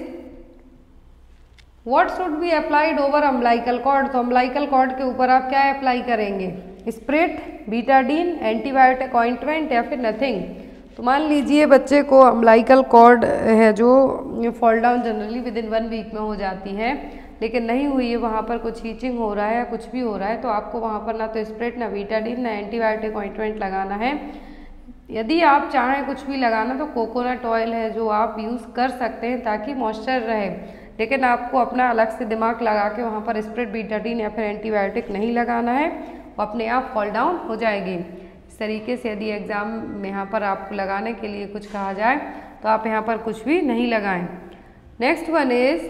what should be applied over umbilical cord. तो अम्बिलिकल कॉर्ड के ऊपर आप क्या अप्लाई करेंगे, स्प्रिट, बीटाडीन, एंटीबायोटिक ऑइंटमेंट या फिर नथिंग। तो मान लीजिए बच्चे को अम्बिलिकल कॉर्ड है जो fall down generally within 1 week में हो जाती है, लेकिन नहीं हुई है, वहाँ पर कुछ हीचिंग हो रहा है या कुछ भी हो रहा है, तो आपको वहाँ पर ना तो स्प्रिट, ना बीटाडीन, ना एंटीबायोटिक ऑइंटमेंट लगाना है। यदि आप चाहें कुछ भी लगाना तो कोकोनट ऑयल है जो आप यूज़ कर सकते हैं ताकि मॉइस्चर रहे, लेकिन आपको अपना अलग से दिमाग लगा के वहाँ पर स्प्रिट, बीटाडीन या फिर एंटीबायोटिक नहीं लगाना है, वो अपने आप फॉल डाउन हो जाएगी। इस तरीके से यदि एग्ज़ाम में यहाँ पर आपको लगाने के लिए कुछ कहा जाए तो आप यहाँ पर कुछ भी नहीं लगाएं। Next one is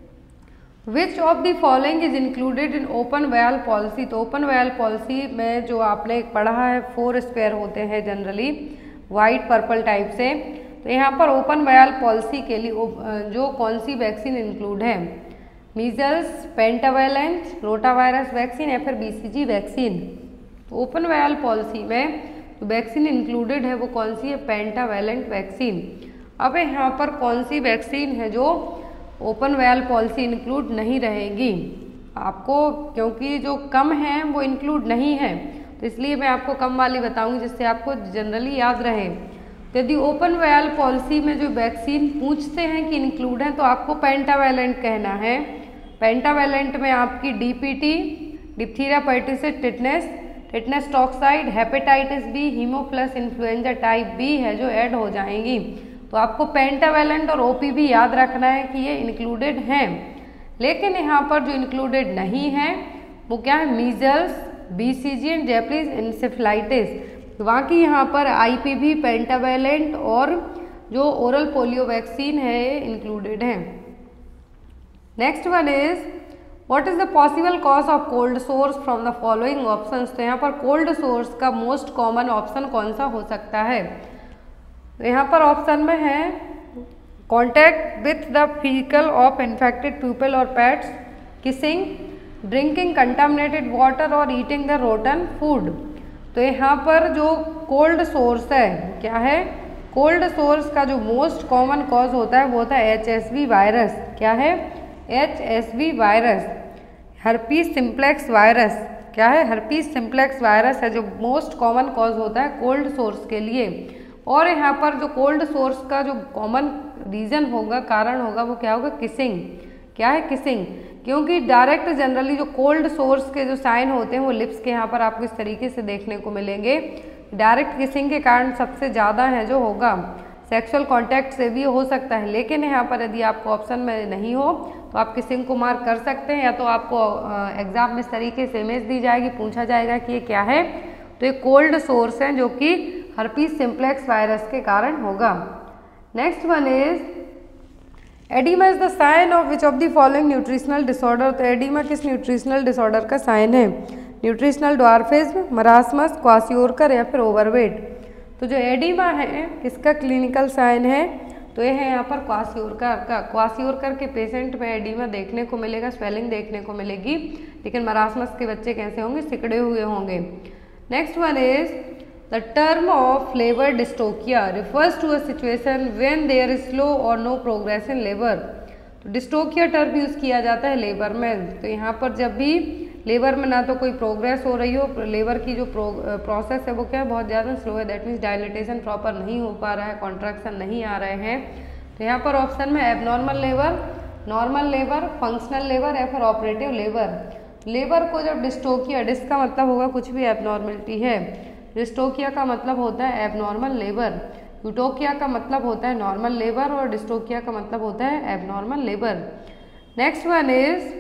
which of the following is included in open vial policy. तो ओपन वायल पॉलिसी में जो आपने पढ़ा है 4 स्क्वायर होते हैं जनरली वाइट पर्पल टाइप से, तो यहाँ पर ओपन वायल पॉलिसी के लिए जो कौन सी वैक्सीन इंक्लूड है, मीजल्स, पेंटावैलेंट, रोटावायरस वैक्सीन या फिर BCG वैक्सीन। तो ओपन वायल पॉलिसी में जो वैक्सीन इंक्लूडेड है वो कौन सी है, पेंटावैलेंट वैक्सीन। अब यहाँ पर कौन सी वैक्सीन है जो ओपन वायल पॉलिसी इंक्लूड नहीं रहेगी आपको, क्योंकि जो कम हैं वो इंक्लूड नहीं है, तो इसलिए मैं आपको कम वाली बताऊंगी जिससे आपको जनरली याद रहे। तो यदि ओपन वायल पॉलिसी में जो वैक्सीन पूछते हैं कि इंक्लूड है तो आपको पेंटावैलेंट कहना है। पेंटावैलेंट में आपकी DPT, diphtheria pertussis tetanus, tetanus toxoid, hepatitis B, hemophilus influenza type B है जो ऐड हो जाएंगी। तो आपको पेंटावैलेंट और OPV याद रखना है कि ये इंक्लूडेड हैं, लेकिन यहाँ पर जो इंक्लूडेड नहीं है वो क्या है, measles, BCG and Japanese encephalitis. बाकी यहाँ पर IPV, पेंटावैलेंट और जो ओरल पोलियो वैक्सीन है इंक्लूडेड है। Next one is what is the possible cause of cold sores from the following options. तो यहाँ पर कोल्ड सोर्स का मोस्ट कॉमन ऑप्शन कौन सा हो सकता है, तो यहाँ पर ऑप्शन में है contact with the fecal of infected people और pets, kissing, drinking contaminated water और ईटिंग द रोटन फूड। तो यहाँ पर जो कोल्ड सोर्स है, क्या है, कोल्ड सोर्स का जो मोस्ट कॉमन कॉज होता है वो होता है HSV वायरस। क्या है, HSV virus, herpes simplex virus. क्या है, हर्पीस सिम्प्लेक्स वायरस है जो मोस्ट कॉमन कॉज होता है कोल्ड सोर्स के लिए। और यहाँ पर जो कोल्ड सोर्स का जो कॉमन रीजन होगा, कारण होगा, वो क्या होगा, किसिंग। क्या है, किसिंग, क्योंकि डायरेक्ट जनरली जो कोल्ड सोर्स के जो साइन होते हैं वो लिप्स के यहाँ पर आपको इस तरीके से देखने को मिलेंगे। डायरेक्ट किसिंग के कारण सबसे ज़्यादा है जो होगा, सेक्सुअल कांटेक्ट से भी हो सकता है, लेकिन यहाँ पर यदि आपको ऑप्शन में नहीं हो तो आप किसिंग को मार्क कर सकते हैं, या तो आपको एग्जाम में इस तरीके से इमेज दी जाएगी, पूछा जाएगा कि ये क्या है, तो ये कोल्ड सोर्स है जो कि हर्पीस सिम्प्लेक्स वायरस के कारण होगा। Next one is edema is the sign of which of the following nutritional disorder. तो एडिमा किस न्यूट्रिशनल डिसऑर्डर का साइन है, न्यूट्रिशनल ड्वार्फिज्म, मरासमस, क्वासियोरकर या फिर ओवरवेट। तो जो एडिमा है किसका क्लिनिकल साइन है, तो ये है यहाँ पर क्वासियोरकर का। क्वासियोरकर के पेशेंट में एडिमा देखने को मिलेगा, स्वेलिंग देखने को मिलेगी, लेकिन मरासमस के बच्चे कैसे होंगे, सिकड़े हुए होंगे। Next one is the term of labour dystocia refers to a situation when there is slow or no progress in labour. तो डिस्टोकिया टर्म यूज किया जाता है लेबर में। तो यहाँ पर जब भी लेबर में ना तो कोई प्रोग्रेस हो रही हो, लेबर की जो प्रोसेस है वो क्या है, बहुत ज़्यादा स्लो है, दैट मीन्स डायलिटेशन प्रॉपर नहीं हो पा रहा है, कॉन्ट्रैक्शन नहीं आ रहे हैं। तो यहाँ पर ऑप्शन में abnormal labour, normal labour, functional labour या फिर ऑपरेटिव लेबर। लेबर को जब डिस्टोकिया, डिस का मतलब होगा कुछ भी एबनॉर्मलिटी है, डिस्टोकिया का मतलब होता है एबनॉर्मल लेबर, यूटोकिया का मतलब होता है नॉर्मल लेबर और डिस्टोकिया का मतलब होता है abnormal labour. Next one is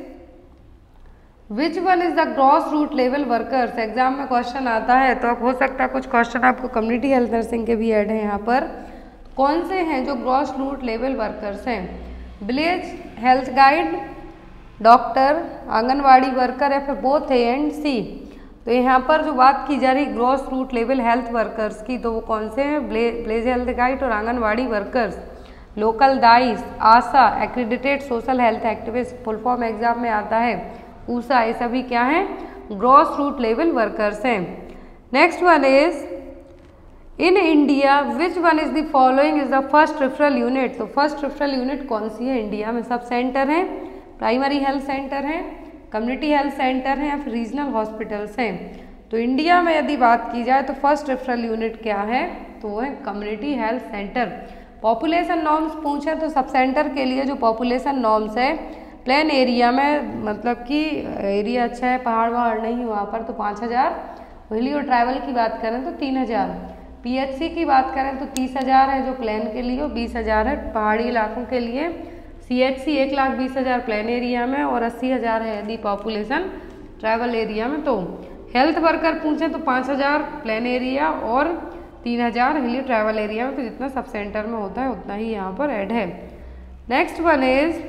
which one is the grass root level workers. Exam में क्वेश्चन आता है, तो अब हो सकता है कुछ क्वेश्चन आपको कम्युनिटी हेल्थ नर्सिंग के भी ऐड है यहाँ पर। कौन से हैं जो ग्रॉस रूट लेवल वर्कर्स हैं, village health guide, doctor, anganwadi worker या फिर बोथ ए एंड सी। तो यहाँ पर जो बात की जा रही grass root level health workers की, तो वो कौन से हैं, विलेज हेल्थ गाइड और आंगनवाड़ी वर्कर्स। लोकल दाइस, ASHA, accredited social health activist, full form exam में आता है, ऊषा, ये सभी क्या हैं, ग्रॉस रूट लेवल वर्कर्स हैं। Next one is in India which one is the following is the first referral unit. तो फर्स्ट रेफरल यूनिट कौन सी है इंडिया में, सब सेंटर हैं, प्राइमरी हेल्थ सेंटर हैं, कम्युनिटी हेल्थ सेंटर हैं या फिर रीजनल हॉस्पिटल्स हैं। तो इंडिया में यदि बात की जाए तो फर्स्ट रेफरल यूनिट क्या है, तो वो है community health centre. Population norms पूछे तो सब सेंटर के लिए जो पॉपुलेशन नॉर्म्स है, प्लेन एरिया में मतलब कि एरिया अच्छा है, पहाड़ वहाड़ नहीं वहाँ पर, तो 5000, हिली और ट्राइबल की बात करें तो 3000, PHC की बात करें तो 30,000 है जो प्लेन के लिए, और 20,000 है पहाड़ी इलाकों के लिए। CHC 1,20,000 प्लेन एरिया में और 80,000 है यदि पॉपुलेशन ट्राइबल एरिया में। तो हेल्थ वर्कर पूछें तो 5,000 प्लेन एरिया और 3,000 हिली ट्राइबल एरिया में। तो जितना सब सेंटर में होता है उतना ही यहाँ पर ऐड है। Next one is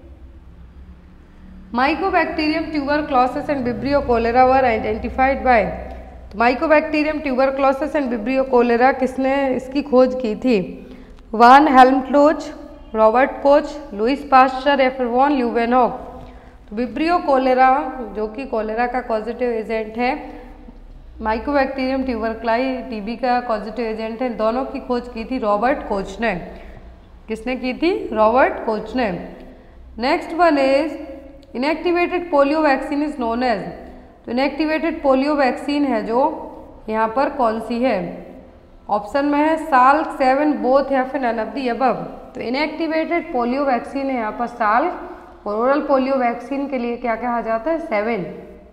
mycobacterium tuberculosis and vibrio cholera were identified by. Mycobacterium tuberculosis and vibrio cholera किसने इसकी खोज की थी, von Helmholtz, Robert Koch, Louis Pasteur या फिर वॉन ल्यूवेनहॉक। तो विब्रियो कोलेरा जो कि कोलेरा का कॉजेटिव एजेंट है, माइकोबैक्टीरियम ट्यूबरक्लाई TB का कॉजेटिव एजेंट है, दोनों की खोज की थी रॉबर्ट कोच ने। किसने की थी, रॉबर्ट कोच ने। Next one is inactivated polio vaccine is known as. तो इनएक्टिवेटेड पोलियो वैक्सीन है जो यहाँ पर कौन सी है, ऑप्शन में है साल्क, 7, बोथ या फिर नन ऑफ द अबव। तो इनएक्टिवेटेड पोलियो वैक्सीन है यहाँ पर साल्क, और ओरल पोलियो वैक्सीन के लिए क्या कहा जाता है, 7।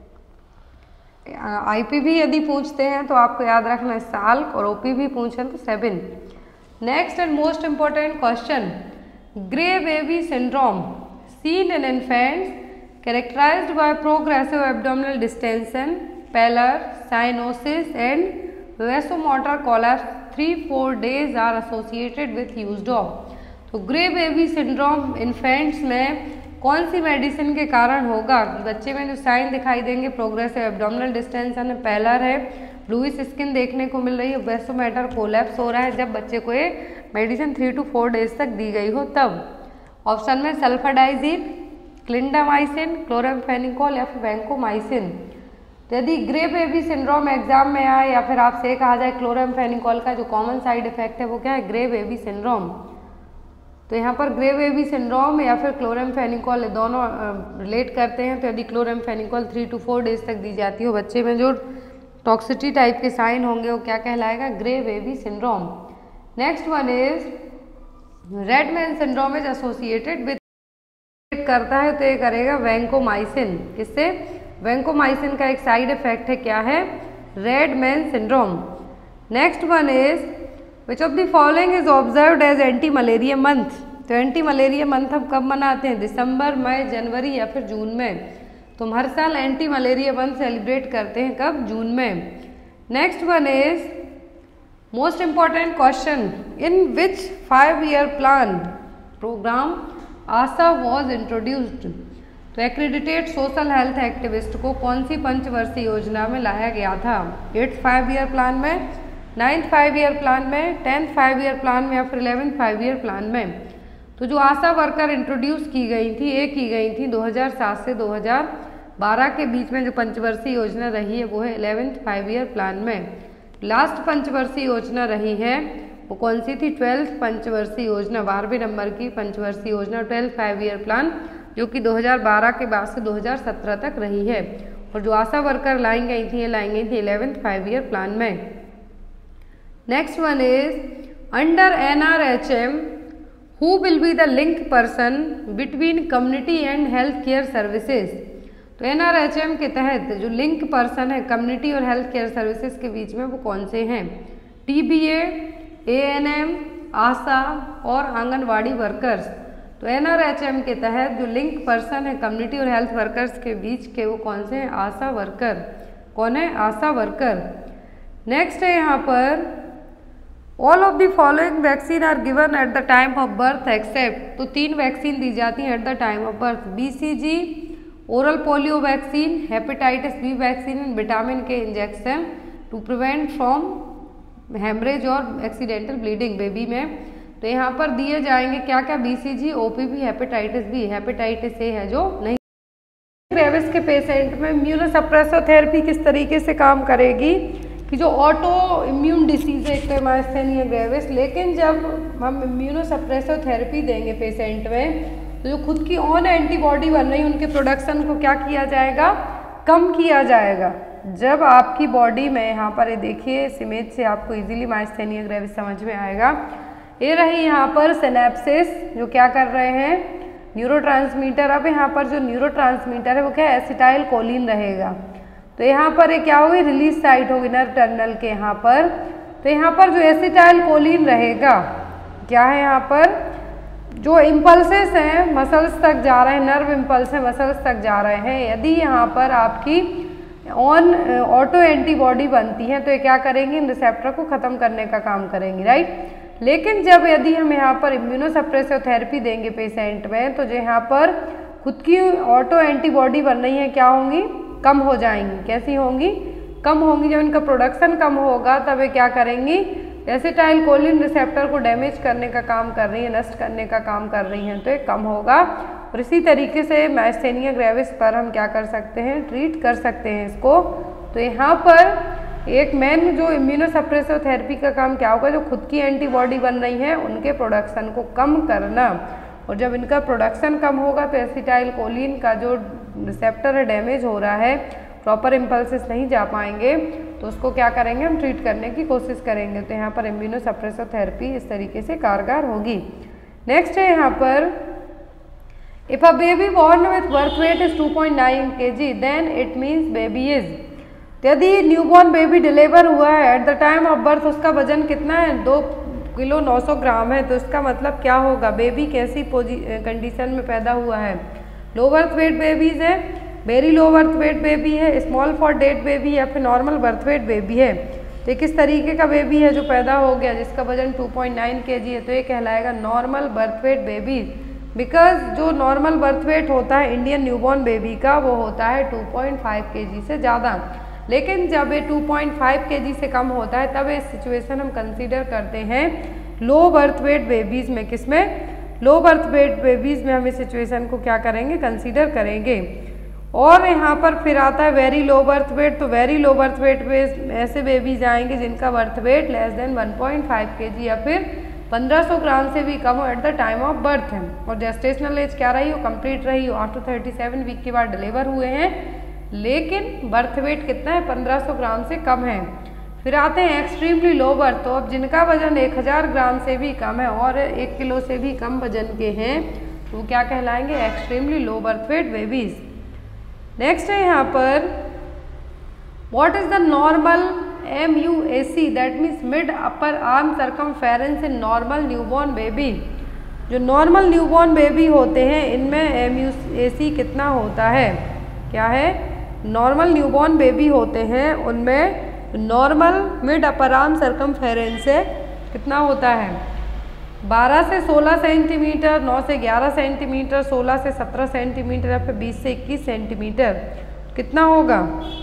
IPV यदि पूछते हैं तो आपको याद रखना है साल्क, और OPV पूछें तो 7। Next and most important question, grey baby syndrome seen in infants characterized by progressive abdominal distension, pallor, cyanosis and vasomotor collapse 3-4 days are associated with use of। तो ग्रे बेबी सिंड्रोम इन्फेंट्स में कौन सी medicine के कारण होगा, बच्चे में जो sign दिखाई देंगे प्रोग्रेसिव एब्डोमिनल डिस्टेंशन है, पैलर है, ब्लूइश स्किन देखने को मिल रही है, वेसोमेटर कोलैप्स हो रहा है, जब बच्चे को ये मेडिसिन 3 to 4 डेज तक दी गई हो तब। ऑप्शन में सल्फाडाइजिन, क्लिंडामाइसिन, क्लोराम्फेनिकोल या फिर वैंकोमाइसिन। तो यदि ग्रे बेबी सिंड्रोम एग्जाम में आए या फिर आपसे कहा जाए क्लोराम्फेनिकोल का जो कॉमन साइड इफेक्ट है वो क्या है, ग्रे बेबी सिंड्रोम। तो यहाँ पर ग्रे बेबी सिंड्रोम या फिर क्लोराम्फेनिकोल दोनों रिलेट करते हैं। तो यदि क्लोराम्फेनिकोल 3 to 4 डेज तक दी जाती हो, बच्चे में जो टॉक्सिटी टाइप के साइन होंगे वो क्या कहलाएगा, grey baby syndrome. Next one is red man syndrome is associated with करता है तो ये करेगा वैंकोमाइसिन। किससे, वैंकोमाइसिन का एक साइड इफेक्ट है क्या है, red man syndrome. Next one is which of the following is observed as anti malaria month. तो एंटी मलेरिया मंथ हम कब मनाते हैं, दिसंबर, मई, जनवरी या फिर जून में। तो हम हर साल एंटी मलेरिया मंथ सेलिब्रेट करते हैं कब, जून में। Next one is most important question, in which 5-year plan programme ASHA was introduced. तो एक्रेडिटेड सोशल हेल्थ एक्टिविस्ट को कौन सी पंचवर्षीय योजना में लाया गया था, 8th 5-year प्लान में, 9th 5-year प्लान में, 10th 5-year प्लान में या फिर 11th 5-year प्लान में। तो जो आशा वर्कर इंट्रोड्यूस की गई थी, ये की गई थी 2007 से 2012 के बीच में। जो पंचवर्षीय योजना रही है वो है 11th 5-year प्लान में। लास्ट पंचवर्षीय योजना रही है वो कौन सी थी, 12th पंचवर्षीय योजना, 12वें नंबर की पंचवर्षीय योजना 12th 5-year प्लान, जो कि 2012 के बाद से 2017 तक रही है। और जो आशा वर्कर लाई गई थी, ये लाई गई थी 11th 5-year प्लान में। Next one is under NRHM who will be the link person between community and health care services. तो NRHM के तहत जो लिंक पर्सन है कम्युनिटी और हेल्थ केयर सर्विसेज के बीच में वो कौन से हैं, TBA, ANM, आशा और आंगनवाड़ी वर्कर्स। तो NRHM के तहत जो लिंक पर्सन है कम्युनिटी और हेल्थ वर्कर्स के बीच के वो कौन से हैं, आशा वर्कर। कौन है, आशा वर्कर। नेक्स्ट है यहाँ पर all of the following vaccine are given at the time of birth except. तो 3 वैक्सीन दी जाती हैं at the time of birth, BCG, oral polio vaccine, hepatitis B vaccine and vitamin K injection to prevent from haemorrhage और accidental bleeding baby में। तो यहाँ पर दिए जाएंगे क्या क्या, BCG, OPV, hepatitis B, hepatitis A है जो नहीं। ग्रेविस के पेशेंट में इम्यूनोसप्रेसर थेरेपी किस तरीके से काम करेगी कि जो ऑटो इम्यून डिसीज है, एक तो माइस्थेनिया ग्रेविस, लेकिन जब हम इम्यूनोसप्रेसर थेरेपी देंगे पेशेंट में तो जो खुद की ऑन एंटीबॉडी बन रही है उनके प्रोडक्शन को क्या किया जाएगा, कम किया जाएगा। जब आपकी बॉडी में, यहाँ पर ये देखिए इस इमेज से आपको इजीली माइस्थेनिया ग्रेविस समझ में आएगा। ये रही यहाँ पर सिनेप्सिस जो क्या कर रहे हैं, न्यूरोट्रांसमीटर। अब यहाँ पर जो न्यूरोट्रांसमीटर है वो क्या, एसिटाइल कोलिन रहेगा। तो यहाँ पर ये क्या होगी, रिलीज साइट होगी नर्व टर्मिनल के यहाँ पर। तो यहाँ पर जो एसिटाइल कोलिन रहेगा, क्या है यहाँ पर, जो इम्पल्सेस हैं मसल्स तक जा रहे हैं, नर्व इम्पल्स हैं मसल्स तक जा रहे हैं, यदि यहाँ पर आपकी ऑन ऑटो एंटीबॉडी बनती है तो ये क्या करेंगी, इन रिसेप्टर को ख़त्म करने का काम करेंगी, राइट। लेकिन जब यदि हम यहाँ पर इम्यूनोसप्रेसिव थेरेपी देंगे पेशेंट में तो जो यहाँ पर खुद की ऑटो एंटीबॉडी बन रही है क्या होंगी, कम हो जाएंगी। कैसी होंगी, कम होंगी। जब इनका प्रोडक्शन कम होगा तब ये क्या करेंगी, एसिटाइल कोलिन रिसेप्टर को डैमेज करने का काम कर रही है, नष्ट करने का काम कर रही हैं, तो ये कम होगा। और इसी तरीके से माइस्थेनिया ग्रेविस पर हम क्या कर सकते हैं, ट्रीट कर सकते हैं इसको। तो यहाँ पर एक मेन जो इम्यूनोसप्रेसिव थेरेपी का काम क्या होगा, जो खुद की एंटीबॉडी बन रही है उनके प्रोडक्शन को कम करना। और जब इनका प्रोडक्शन कम होगा तो एसिटाइल कोलिन का जो रिसेप्टर है डैमेज हो रहा है, प्रॉपर इम्पल्सेस नहीं जा पाएंगे, तो उसको क्या करेंगे, हम ट्रीट करने की कोशिश करेंगे। तो यहाँ पर इम्यूनोसप्रेसिव थेरेपी इस तरीके से कारगर होगी। नेक्स्ट है यहाँ पर if a baby born with birth weight is 2.9 kg then it means baby is. यदि न्यूबॉर्न बेबी डिलीवर हुआ है at the time of birth, उसका वजन कितना है, 2 किलो 900 ग्राम है, तो इसका मतलब क्या होगा, बेबी कैसी कंडीशन में पैदा हुआ है, लो बर्थ वेट बेबीज है, very low birth weight baby है, स्मॉल फॉर डेट बेबी या फिर नॉर्मल बर्थ वेट बेबी है। तो किस तरीके का बेबी है जो पैदा हो गया जिसका वजन 2.9 kg है, तो ये कहलाएगा normal birth weight baby. Because जो नॉर्मल बर्थ वेट होता है इंडियन न्यूबॉर्न बेबी का वो होता है 2.5 kg से ज़्यादा। लेकिन जब ये 2.5 kg से कम होता है तब ये सिचुएशन हम कंसीडर करते हैं लो बर्थ वेट बेबीज़ में। किसमें, लो बर्थ वेट बेबीज़ में हम इस सिचुएशन को क्या करेंगे, कंसीडर करेंगे। और यहाँ पर फिर आता है वेरी लो बर्थ वेट। तो वेरी लो बर्थ वेट में ऐसे बेबीज आएंगे जिनका birth weight less than 1.5 kg या फिर 1500 ग्राम से भी कम हो at the time of birth है। और जेस्टेशनल एज क्या रही हो, कंप्लीट रही हो, आफ्टर 37 वीक के बाद डिलीवर हुए हैं, लेकिन बर्थ वेट कितना है, 1500 ग्राम से कम है। फिर आते हैं एक्सट्रीमली लो बर्थ। तो अब जिनका वजन 1000 ग्राम से भी कम है और 1 किलो से भी कम वजन के हैं तो वो क्या कहलाएंगे, extremely low birth weight babies. Next है यहाँ पर what is the normal MUAC that means mid upper arm circumference in normal newborn baby. जो नॉर्मल न्यूबॉर्न बेबी होते हैं इनमें MUAC कितना होता है, क्या है, नॉर्मल न्यूबॉर्न बेबी होते हैं उनमें normal mid upper arm circumference से कितना होता है, 12 से 16 सेंटीमीटर, 9 से 11 सेंटीमीटर, 16 से 17 सेंटीमीटर या फिर 20 से 21 सेंटीमीटर कितना होगा,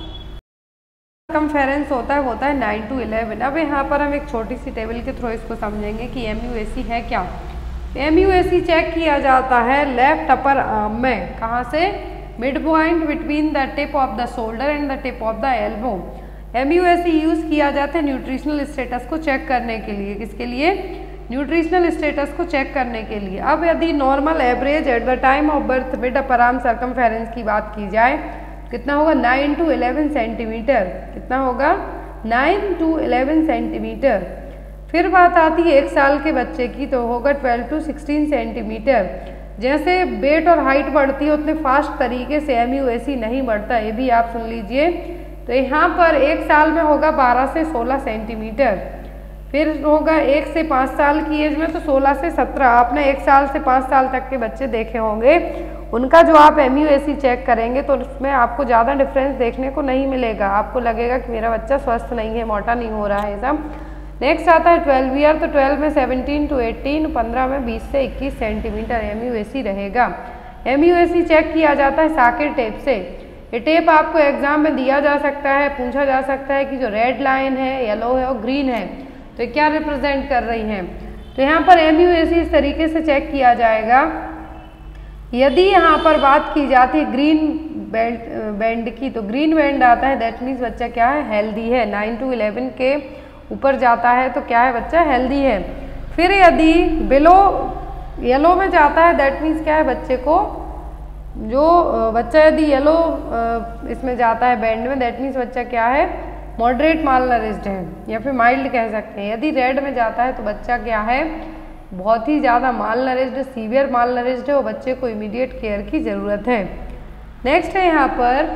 सर्कमफेरेंस होता है 9 to 11। अब यहाँ पर हम एक छोटी सी टेबल के थ्रू इसको समझेंगे कि MUAC है क्या। MUAC चेक किया जाता है लेफ्ट अपर आर्म में, कहाँ से, mid point between the tip of the shoulder and the tip of the elbow. MUAC use किया जाता है न्यूट्रिशनल स्टेटस को चेक करने के लिए, किसके लिए, न्यूट्रिशनल स्टेटस को चेक करने के लिए। अब यदि normal average at the time of birth mid upper arm circumference की बात की जाए कितना होगा, 9 to 11 सेंटीमीटर, कितना होगा, 9 to 11 सेंटीमीटर। फिर बात आती है 1 साल के बच्चे की तो होगा 12 to 16 सेंटीमीटर। जैसे वेट और हाइट बढ़ती है उतने फास्ट तरीके से MUAC नहीं बढ़ता, ये भी आप सुन लीजिए। तो यहाँ पर 1 साल में होगा 12 से 16 सेंटीमीटर, फिर होगा 1 से 5 साल की एज में तो 16 से 17। आपने 1 साल से 5 साल तक के बच्चे देखे होंगे, उनका जो आप MUAC चेक करेंगे तो उसमें आपको ज़्यादा डिफरेंस देखने को नहीं मिलेगा, आपको लगेगा कि मेरा बच्चा स्वस्थ नहीं है, मोटा नहीं हो रहा है सब। नेक्स्ट आता है 12 ईयर, तो 12 में 17 to 18, 15 में 20 से 21 सेंटीमीटर MUAC रहेगा। MUAC चेक किया जाता है साकेट टेप से। ये टेप आपको एग्जाम में दिया जा सकता है, पूछा जा सकता है कि जो रेड लाइन है, येलो है और ग्रीन है तो ये क्या रिप्रेजेंट कर रही हैं। तो यहाँ पर MUAC इस तरीके से चेक किया जाएगा। यदि यहाँ पर बात की जाती है ग्रीन बैंड की, तो ग्रीन बैंड आता है दैट मीन्स बच्चा क्या है, हेल्दी है, 9 to 11 के ऊपर जाता है तो क्या है, बच्चा हेल्दी है। फिर यदि बिलो येलो में जाता है दैट मीन्स क्या है, बच्चे को जो बच्चा यदि येलो इसमें जाता है बैंड में दैट मीन्स बच्चा क्या है, मॉडरेट मालनरिश्ड है या फिर माइल्ड कह सकते हैं। यदि रेड में जाता है तो बच्चा क्या है, बहुत ही ज़्यादा मालनरिश्ड, सीवियर मालनरिश्ड है और बच्चे को इमीडिएट केयर की ज़रूरत है। नेक्स्ट है यहाँ पर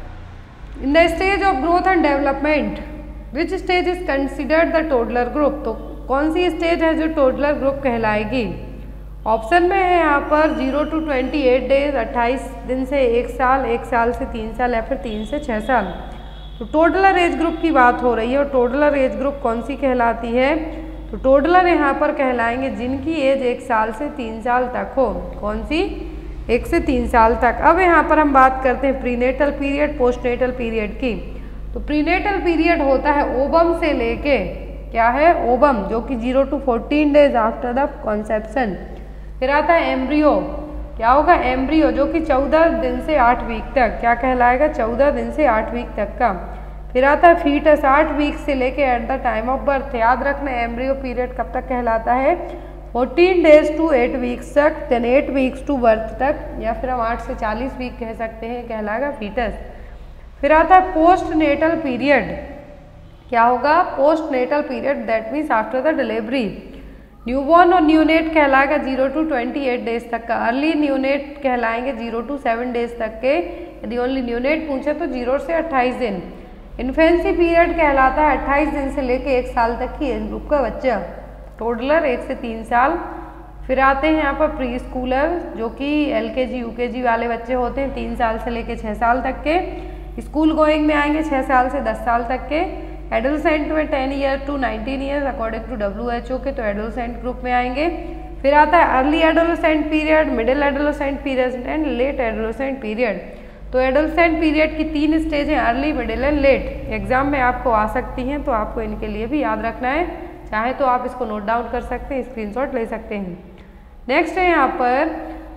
in the stage of growth and development which stage is considered the toddler group. तो कौन सी स्टेज है जो टोडलर ग्रुप कहलाएगी। ऑप्शन में है यहाँ पर 0 to 28 डेज, 28 दिन से 1 साल, 1 साल से 3 साल या फिर 3 से 6 साल। तो टोडलर एज ग्रुप की बात हो रही है और टोडलर एज ग्रुप कौन सी कहलाती है, तो टोडलर यहाँ पर कहलाएंगे जिनकी एज 1 साल से 3 साल तक हो। कौन सी, 1 से 3 साल तक। अब यहाँ पर हम बात करते हैं प्रीनेटल पीरियड, पोस्टनेटल पीरियड की। तो प्रीनेटल पीरियड होता है ओबम से लेके, क्या है, ओबम, जो कि 0 to 14 days after the conception. फिर आता है एम्ब्रियो, क्या होगा, एम्ब्रियो, जो कि 14 दिन से 8 वीक तक, क्या कहलाएगा, 14 दिन से 8 वीक तक का। फिर आता है फीटस, 8 वीक से लेके at the time of birth. याद रखना एम्ब्रियो पीरियड कब तक कहलाता है, 14 डेज to 8 वीक्स तक, देन 8 वीक्स to बर्थ तक, या फिर हम 8 से 40 वीक कह सकते हैं, कहलाएगा फीटस। फिर आता है पोस्ट नेटल पीरियड, क्या होगा, post natal period that means after the delivery. Newborn और न्यूनेट कहलाएगा 0 to 28 डेज तक का। अर्ली न्यूनेट कहलाएंगे 0 to 7 डेज तक के। यदि ओनली न्यूनेट पूछे तो 0 से 28 दिन। इन्फेंसी पीरियड कहलाता है 28 दिन से लेके 1 साल तक की एज ग्रुप का बच्चा। टोडलर 1 से 3 साल। फिर आते हैं यहाँ पर प्री स्कूलर, जो कि LKG UKG वाले बच्चे होते हैं 3 साल से लेके 6 साल तक के। स्कूल गोइंग में आएंगे 6 साल से 10 साल तक के। एडोलसेंट में 10 year to 19 years according to WHO के, तो एडोलसेंट ग्रुप में आएंगे। फिर आता है early adolescent period, middle adolescent period and late adolescent period. तो एडोलसेंट पीरियड की 3 स्टेज हैं, early, middle and late. Exam में आपको आ सकती हैं तो आपको इनके लिए भी याद रखना है, चाहे तो आप इसको नोट डाउन कर सकते हैं, स्क्रीनशॉट ले सकते हैं। नेक्स्ट है यहाँ पर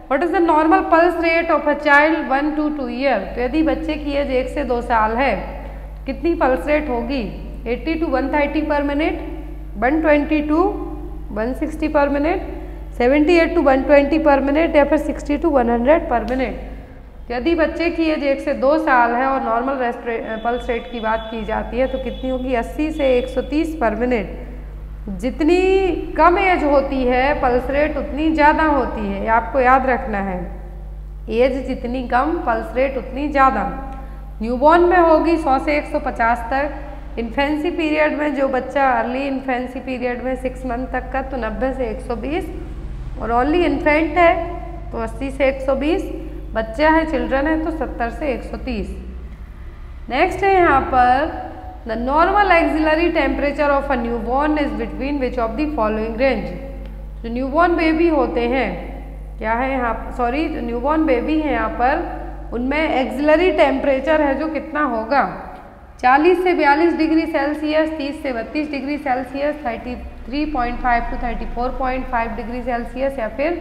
what is the normal pulse rate of a child 1 to 2 year. तो यदि बच्चे की एज 1 से 2 साल है कितनी पल्स रेट होगी, 80 to 130 पर मिनट, 120 to 160 पर मिनट, 78 to 120 पर मिनट, या फिर 60 to 100 पर मिनट। यदि बच्चे की एज 1 से 2 साल है और नॉर्मल पल्स रेट की बात की जाती है तो कितनी होगी, 80 से 130 पर मिनट। जितनी कम एज होती है पल्स रेट उतनी ज़्यादा होती है, ये आपको याद रखना है। एज जितनी कम पल्स रेट उतनी ज़्यादा। न्यूबॉर्न में होगी 100 से 150 तक। इन्फेंसी पीरियड में जो बच्चा अर्ली इन्फेंसी पीरियड में 6 मंथ तक का तो 90 से 120, और ओनली इन्फेंट है तो 80 से 120, बच्चा है चिल्ड्रन है तो 70 से 130। नेक्स्ट है यहाँ पर the normal axillary temperature of a newborn is between which of the following range. जो न्यूबॉर्न बेबी होते हैं क्या है यहाँ, सॉरी जो न्यूबॉर्न बेबी है यहाँ पर उनमें एक्सिलरी टेम्परेचर है जो कितना होगा, 40 से 42 डिग्री सेल्सियस, 30 से 32 degree Celsius, 33.5 to 34.5 degree Celsius, या फिर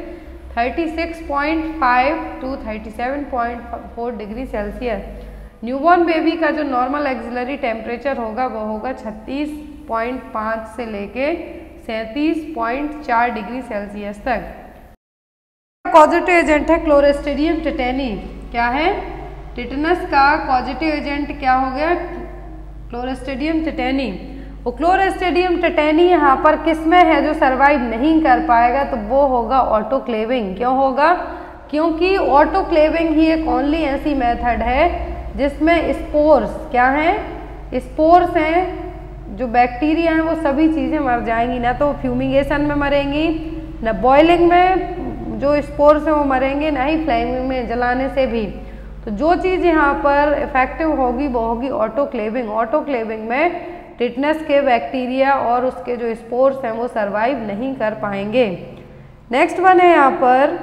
36.5 to 37.4 degree Celsius. Newborn baby का जो नॉर्मल एक्सिलरी टेम्परेचर होगा वो होगा 36.5 से लेके 37.4 डिग्री सेल्सियस तक। कॉजेटिव एजेंट है क्लोरेस्टेडियम टेटेनी। क्या है, टिटनस का कॉजेटिव एजेंट क्या हो गया, क्लोरेस्टेडियम टेटेनी। वो क्लोरेस्टेडियम टेटेनी यहाँ पर किस में है जो सर्वाइव नहीं कर पाएगा, तो वो होगा ऑटोक्लेविंग। क्यों होगा, क्योंकि ऑटोक्लेविंग ही एक ओनली ऐसी मेथड है जिसमें स्पोर्स क्या हैं, स्पोर्स हैं जो बैक्टीरिया हैं वो सभी चीज़ें मर जाएंगी, ना तो फ्यूमिगेशन में मरेंगी, ना बॉइलिंग में जो स्पोर्स हैं वो मरेंगे, ना ही फ्लेमिंग में जलाने से भी। तो जो चीज़ यहाँ पर इफेक्टिव होगी वो होगी ऑटोक्लेविंग। ऑटोक्लेविंग में टिटनस के बैक्टीरिया और उसके जो स्पोर्स हैं वो सर्वाइव नहीं कर पाएंगे। नेक्स्ट वन है यहाँ पर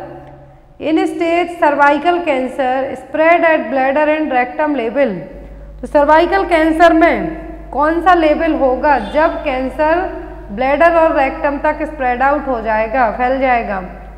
in stage cervical cancer spread at bladder and rectum level. तो सर्वाइकल कैंसर में कौन सा लेवल होगा, जब कैंसर ब्लैडर और रेक्टम तक स्प्रेड आउट हो जाएगा, फैल जाएगा।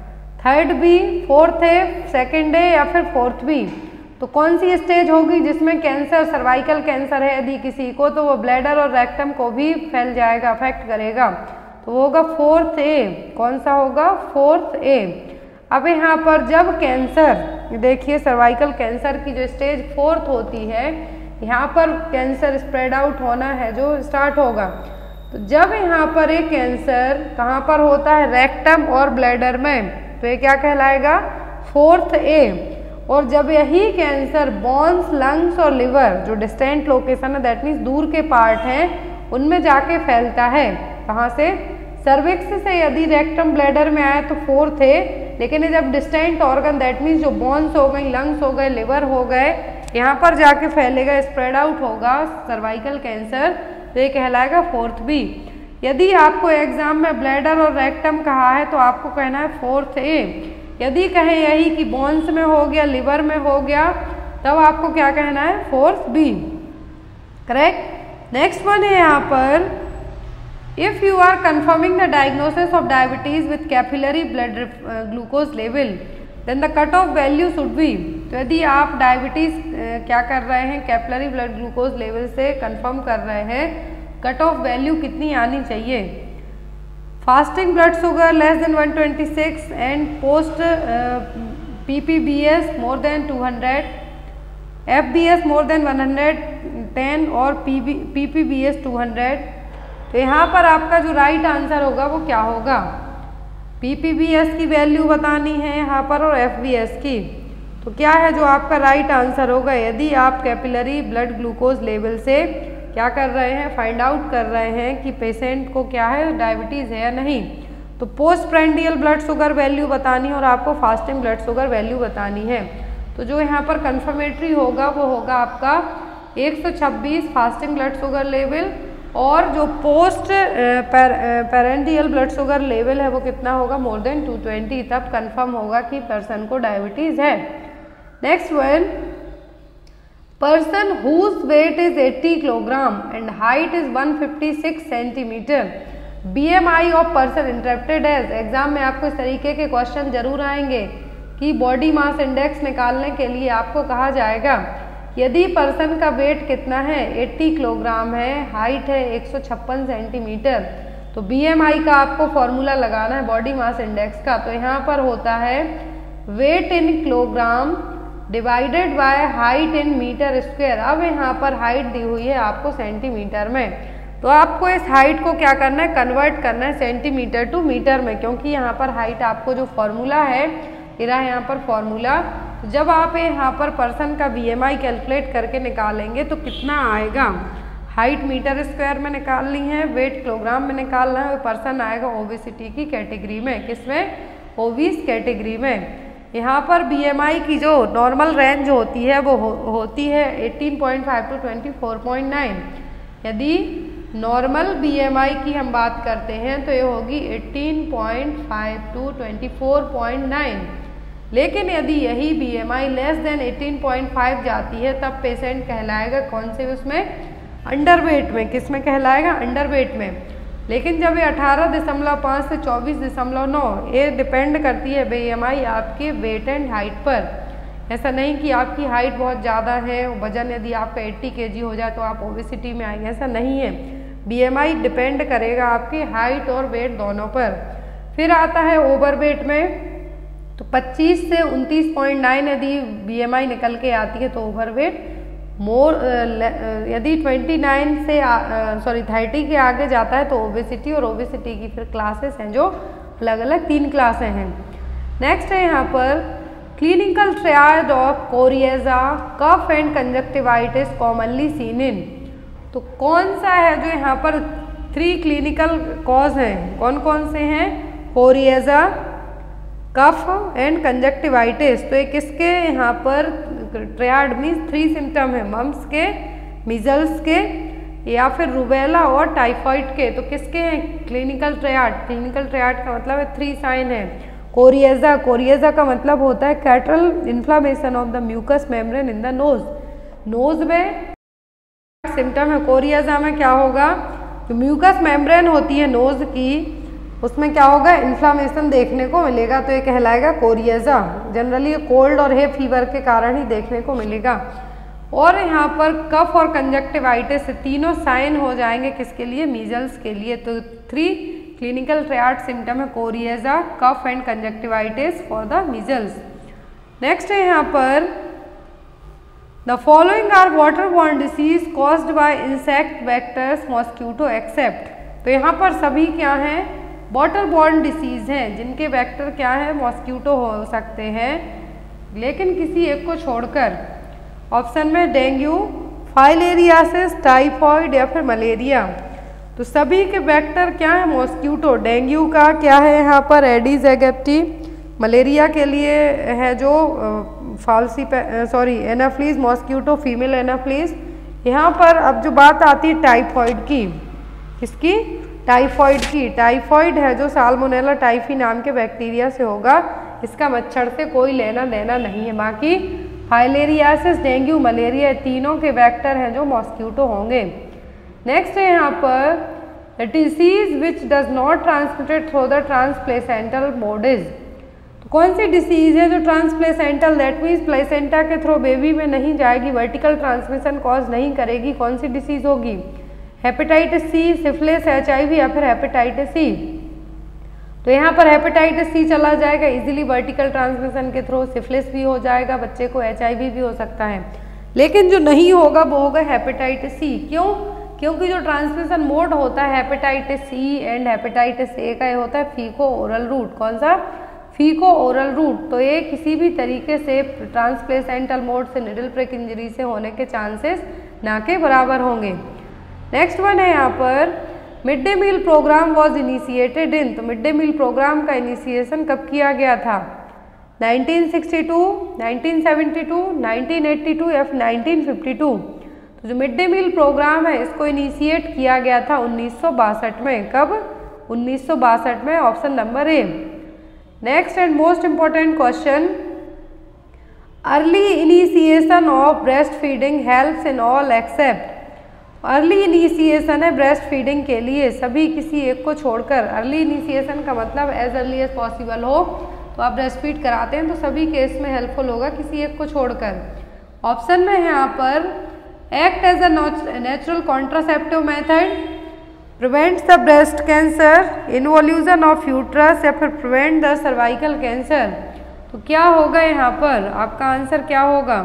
3rd बी, 4th ए, 2nd ए, या फिर 4th बी। तो कौन सी स्टेज होगी जिसमें कैंसर, सर्वाइकल कैंसर है यदि किसी को, तो वो ब्लैडर और रेक्टम को भी फैल जाएगा, अफेक्ट करेगा, तो वो होगा 4th ए। कौन सा होगा, 4th ए। अब यहाँ पर जब कैंसर, देखिए सर्वाइकल कैंसर की जो स्टेज 4th होती है, यहाँ पर कैंसर स्प्रेड आउट होना है जो स्टार्ट होगा। तो जब यहाँ पर एक कैंसर कहाँ पर होता है, रेक्टम और ब्लैडर में, तो ये क्या कहलाएगा, 4th ए। और जब यही कैंसर बोन्स, लंग्स और लिवर, जो डिस्टेंट लोकेशन है दैट मीन्स दूर के पार्ट हैं, उनमें जाके फैलता है। कहाँ से, सर्विक्स से यदि रेक्टम ब्लैडर में आए तो 4th ए, लेकिन जब डिस्टेंट ऑर्गन दैट मीन्स जो बोन्स हो गई, लंग्स हो गए, लिवर हो गए, यहाँ पर जाके फैलेगा, स्प्रेड आउट होगा सर्वाइकल कैंसर, तो ये कहलाएगा 4th बी। यदि आपको एग्जाम में ब्लैडर और रेक्टम कहा है तो आपको कहना है 4th ए। यदि कहें यही कि बोन्स में हो गया, लिवर में हो गया, तब आपको क्या कहना है, 4th B. Correct. Next one है यहाँ पर if you are confirming the diagnosis of diabetes with capillary blood glucose level then the cut off value should be। तो यदि आप डायबिटीज क्या कर रहे हैं, कैपिलरी ब्लड ग्लूकोज लेवल से कंफर्म कर रहे हैं, कट ऑफ वैल्यू कितनी आनी चाहिए, fasting blood sugar less than 126 and post PPBS more than 200, FBS more than 110 और PPBS 200। तो यहाँ पर आपका जो राइट आंसर होगा वो क्या होगा, PPBS की वैल्यू बतानी है यहाँ पर और FBS की। तो क्या है जो आपका राइट आंसर होगा, यदि आप कैपिलरी ब्लड ग्लूकोज लेवल से क्या कर रहे हैं, फाइंड आउट कर रहे हैं कि पेशेंट को क्या है, डायबिटीज़ है या नहीं, तो post prandial blood sugar value बतानी है और आपको फास्टिंग ब्लड शुगर वैल्यू बतानी है। तो जो यहाँ पर कन्फर्मेटरी होगा वो होगा आपका 126 फास्टिंग ब्लड शुगर लेवल, और जो post prandial blood sugar level है वो कितना होगा, मोर देन 220, तब कंफर्म होगा कि पर्सन को डायबिटीज़ है। Next one, person whose weight is 80 kilogram and height is 156 centimetre, BMI of person interpreted as. Exam में आपको इस तरीके के क्वेश्चन जरूर आएंगे कि बॉडी मास इंडेक्स निकालने के लिए आपको कहा जाएगा यदि पर्सन का वेट कितना है 80 किलोग्राम है, हाइट है 156 सेंटीमीटर, तो BMI का आपको फॉर्मूला लगाना है बॉडी मास इंडेक्स का। तो यहाँ पर होता है weight in kilogram divided by height in metre square. अब यहाँ पर हाइट दी हुई है आपको सेंटीमीटर में, तो आपको इस हाइट को क्या करना है, कन्वर्ट करना है सेंटीमीटर टू मीटर में, क्योंकि यहाँ पर हाइट आपको जो फॉर्मूला है इरा यहाँ पर फॉर्मूला, तो जब आप यहाँ पर पर्सन का BMI कैलकुलेट करके निकालेंगे तो कितना आएगा, हाइट मीटर स्क्वायर में निकालनी है, वेट किलोग्राम में निकालना है, पर्सन आएगा ओबेसिटी की कैटेगरी में। किसमें, ओबीस कैटेगरी में। यहाँ पर BMI की जो नॉर्मल रेंज होती है वो होती है 18.5 टू 24.9। यदि नॉर्मल BMI की हम बात करते हैं तो ये होगी 18.5 टू 24.9। लेकिन यदि यही BMI लेस देन 18.5 जाती है तब पेशेंट कहलाएगा कौन से उसमें, अंडरवेट में। किस में कहलाएगा, अंडरवेट में। लेकिन जब ये 18.5 से 24.9, ये डिपेंड करती है BMI आपके वेट एंड हाइट पर। ऐसा नहीं कि आपकी हाइट बहुत ज़्यादा है, वजन यदि आपका 80 kg हो जाए तो आप ओबेसिटी में आएंगे, ऐसा नहीं है। BMI डिपेंड करेगा आपकी हाइट और वेट दोनों पर। फिर आता है ओवरवेट में, तो 25 से 29.9 यदि BMI निकल के आती है तो ओवरवेट। यदि 29 से 30 के आगे जाता है तो ओबेसिटी, और ओबेसिटी की फिर क्लासेस हैं जो अलग अलग 3 क्लासें हैं। नेक्स्ट है यहाँ पर clinical triad of coryza cough and conjunctivitis commonly seen in. तो कौन सा है जो यहाँ पर 3 क्लिनिकल कॉज हैं, कौन कौन से हैं, कोरिएजा, कफ एंड कंजक्टिवाइटिस। तो ये किसके यहाँ पर ट्रायड मीन्स 3 सिम्टम है, मम्स के, मीजल्स के या फिर रूबेला और टाइफाइड के। तो किसके हैं, क्लिनिकल ट्रायड। क्लिनिकल ट्रायड का मतलब है 3 साइन है। कोरिएजा, कोरिएजा का मतलब होता है catarrhal inflammation of the mucous membrane in the nose. Nose में सिम्टम है कोरिएजा में क्या होगा, जो म्यूकस मेम्ब्रेन होती है नोज की उसमें क्या होगा, इन्फ्लामेशन देखने को मिलेगा, तो ये कहलाएगा कोरिएजा। जनरली कोल्ड और हे फीवर के कारण ही देखने को मिलेगा। और यहाँ पर कफ और कंजक्टिवाइटिस तीनों साइन हो जाएंगे किसके लिए, मीजल्स के लिए। तो 3 क्लिनिकल ट्रायड सिम्टम है coryza, cough and conjunctivitis for the measles. Next है यहाँ पर the following are waterborne disease caused by insect, vectors, mosquito except. तो यहाँ पर सभी क्या हैं, वाटरबॉर्न डिसीज हैं, जिनके वेक्टर क्या है, मॉस्क्यूटो हो सकते हैं, लेकिन किसी एक को छोड़कर। ऑप्शन में डेंगू, फाइलेरियासिस, टाइफॉइड या फिर मलेरिया। तो सभी के वेक्टर क्या है, मॉस्क्यूटो। डेंगू का क्या है यहाँ पर, एडीज एगिप्टी। मलेरिया के लिए है जो एनाफ्लीज मॉस्क्यूटो, फीमेल एनाफ्लीज। यहाँ पर अब जो बात आती है टाइफॉइड की, किसकी, टाइफॉइड की। टाइफॉइड है जो साल्मोनेला टाइफी नाम के बैक्टीरिया से होगा, इसका मच्छर से कोई लेना देना नहीं है। बाकी फाइलेरियासिस, डेंगू, मलेरिया तीनों के वेक्टर हैं जो मॉस्क्यूटो होंगे। नेक्स्ट है यहाँ पर disease which does not transmitted through the transplacental modes. तो कौन सी डिसीज है जो ट्रांसप्लेसेंटल, दैट मीन्स प्लेसेंटा के थ्रू बेबी में नहीं जाएगी, वर्टिकल ट्रांसमिशन कॉज नहीं करेगी, कौन सी डिसीज होगी, हेपेटाइटिस सी, सिफिलिस, HIV या फिर हेपेटाइटिस सी। तो यहाँ पर हेपेटाइटिस सी चला जाएगा, इजीली वर्टिकल ट्रांसमिशन के थ्रू। सिफिलिस भी हो जाएगा बच्चे को, HIV भी हो सकता है, लेकिन जो नहीं होगा वो होगा हेपेटाइटिस सी। क्यों, क्योंकि जो ट्रांसमिशन मोड होता है hepatitis C and hepatitis A का ये होता है फीको ओरल रूट। कौन सा, फीको ओरल रूट। तो ये किसी भी तरीके से ट्रांसप्लेसेंटल मोड से निडल प्रिक इंजरी से होने के चांसेस ना के बराबर होंगे। नेक्स्ट वन है यहाँ पर mid day meal programme was initiated in. तो मिड डे मील प्रोग्राम का इनिशिएशन कब किया गया था, 1962, 1972, 1982 या 1952। तो जो मिड डे मील प्रोग्राम है इसको इनिशिएट किया गया था 1962 में। कब, 1962 में, option number A. Next and most important question, early initiation of breast feeding helps in all except. Early initiation है ब्रेस्ट फीडिंग के लिए, सभी किसी एक को छोड़कर। अर्ली इनिशिएशन का मतलब एज अर्ली एज पॉसिबल हो, तो आप ब्रेस्ट फीड कराते हैं तो सभी केस में हेल्पफुल होगा किसी एक को छोड़कर। ऑप्शन में है यहाँ पर act as a natural contraceptive method, prevents the breast cancer, involution of uterus, या फिर प्रिवेंट द सर्वाइकल कैंसर। तो क्या होगा यहाँ पर, आपका आंसर क्या होगा?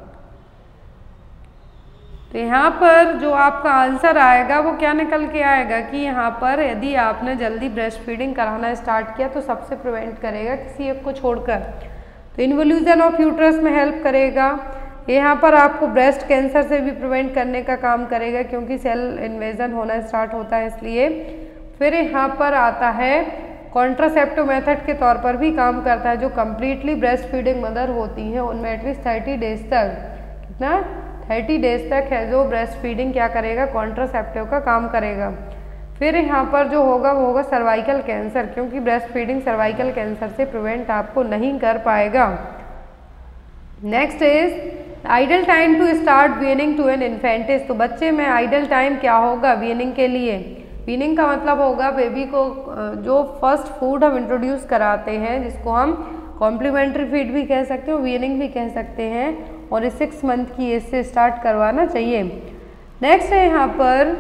तो यहाँ पर जो आपका आंसर आएगा वो क्या निकल के आएगा कि यहाँ पर यदि आपने जल्दी ब्रेस्ट फीडिंग कराना स्टार्ट किया तो सबसे प्रिवेंट करेगा किसी एक को छोड़कर। तो इन्वोल्यूशन ऑफ यूट्रस में हेल्प करेगा, यहाँ पर आपको ब्रेस्ट कैंसर से भी प्रिवेंट करने का काम करेगा क्योंकि सेल इन्वेजन होना स्टार्ट होता है इसलिए। फिर यहाँ पर आता है कॉन्ट्रासेप्टिव मेथड के तौर पर भी काम करता है, जो कम्प्लीटली ब्रेस्ट फीडिंग मदर होती हैं उनमें एटलीस्ट 30 डेज तक, कितना 30 डेज तक है जो ब्रेस्ट फीडिंग क्या करेगा, कॉन्ट्रासेप्टिव का काम करेगा। फिर यहाँ पर जो होगा वो होगा सर्वाइकल कैंसर, क्योंकि ब्रेस्ट फीडिंग सर्वाइकल कैंसर से प्रिवेंट आपको नहीं कर पाएगा। Next is ideal time to start weaning to an infants. तो बच्चे में आइडल टाइम क्या होगा वीनिंग के लिए? वीनिंग का मतलब होगा बेबी को जो फर्स्ट फूड हम इंट्रोड्यूस कराते हैं, जिसको हम कॉम्प्लीमेंट्री फीड भी कह सकते हैं, वीनिंग भी कह सकते हैं, और इस 6 मंथ की एज से स्टार्ट करवाना चाहिए। नेक्स्ट है यहाँ पर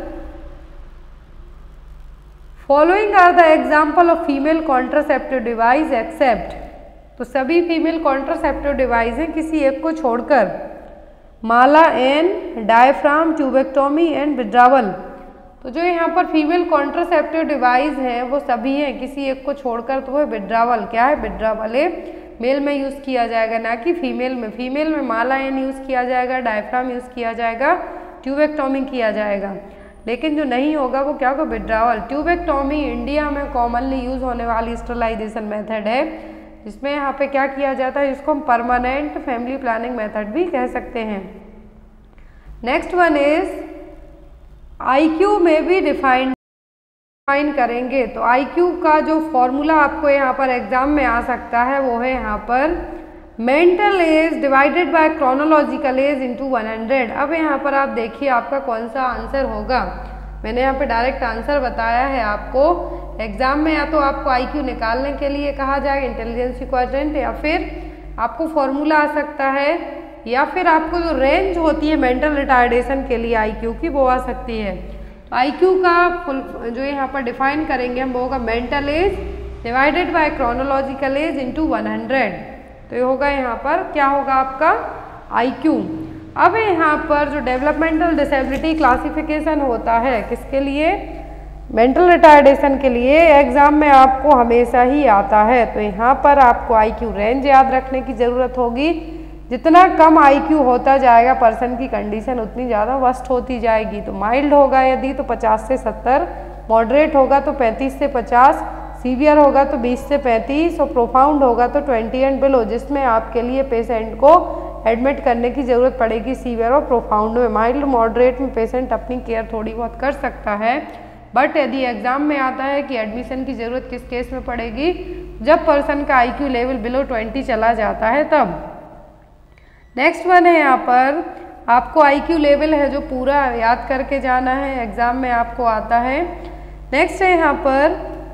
following are the example of female contraceptive device except. तो सभी फीमेल कॉन्ट्रासेप्टिव डिवाइस हैं किसी एक को छोड़कर, Mala N, diaphragm, tubectomy and withdrawal. तो जो यहाँ पर फीमेल कॉन्ट्रासेप्टिव डिवाइस हैं वो सभी हैं किसी एक को छोड़कर, तो वो विड्रावल। क्या है? विड्रावल मेल में यूज़ किया जाएगा ना कि फीमेल में। फीमेल में माला एन यूज़ किया जाएगा, डायफ्राम यूज़ किया जाएगा, ट्यूबेक्टोमी किया जाएगा। लेकिन जो नहीं होगा वो क्या होगा? विड्रावल। ट्यूबेक्टोमी इंडिया में कॉमनली यूज़ होने वाली स्टरलाइजेशन मेथड है, जिसमें यहाँ पे क्या किया जाता है, जिसको हम परमानेंट फैमिली प्लानिंग मेथड भी कह सकते हैं। नेक्स्ट वन इज IQ में भी डिफाइन करेंगे। तो IQ का जो फॉर्मूला आपको यहाँ पर एग्जाम में आ सकता है वो है यहाँ पर mental age divided by chronological age into 100। अब यहाँ पर आप देखिए आपका कौन सा आंसर होगा। मैंने यहाँ पे डायरेक्ट आंसर बताया है आपको। एग्जाम में या तो आपको IQ निकालने के लिए कहा जाएगा इंटेलिजेंस क्वाड्रेंट, या फिर आपको फॉर्मूला आ सकता है, या फिर आपको जो रेंज होती है मेंटल रिटार्डेशन के लिए IQ की वो आ सकती है। तो IQ का फुल जो यहाँ पर डिफाइन करेंगे हम वो होगा mental age divided by chronological age into 100। तो ये होगा यहाँ पर क्या होगा आपका IQ। अब यहाँ पर जो डेवलपमेंटल डिसेबिलिटी क्लासिफिकेशन होता है किसके लिए? मेंटल रिटार्डेशन के लिए। एग्जाम में आपको हमेशा ही आता है। तो यहाँ पर आपको IQ रेंज याद रखने की ज़रूरत होगी। जितना कम IQ होता जाएगा पर्सन की कंडीशन उतनी ज़्यादा वर्स्ट होती जाएगी। तो माइल्ड होगा यदि तो 50 से 70, मॉडरेट होगा तो 35 से 50, सीवियर होगा तो 20 से 35, और प्रोफाउंड होगा तो 20 एंड बिलो, जिसमें आपके लिए पेशेंट को एडमिट करने की ज़रूरत पड़ेगी सीवियर और प्रोफाउंड में। माइल्ड मॉडरेट में पेशेंट अपनी केयर थोड़ी बहुत कर सकता है, बट यदि एग्जाम में आता है कि एडमिशन की ज़रूरत किस केस में पड़ेगी, जब पर्सन का IQ लेवल बिलो 20 चला जाता है तब। नेक्स्ट वन है यहाँ पर आपको IQ लेवल है जो पूरा याद करके जाना है, एग्जाम में आपको आता है। नेक्स्ट है यहाँ पर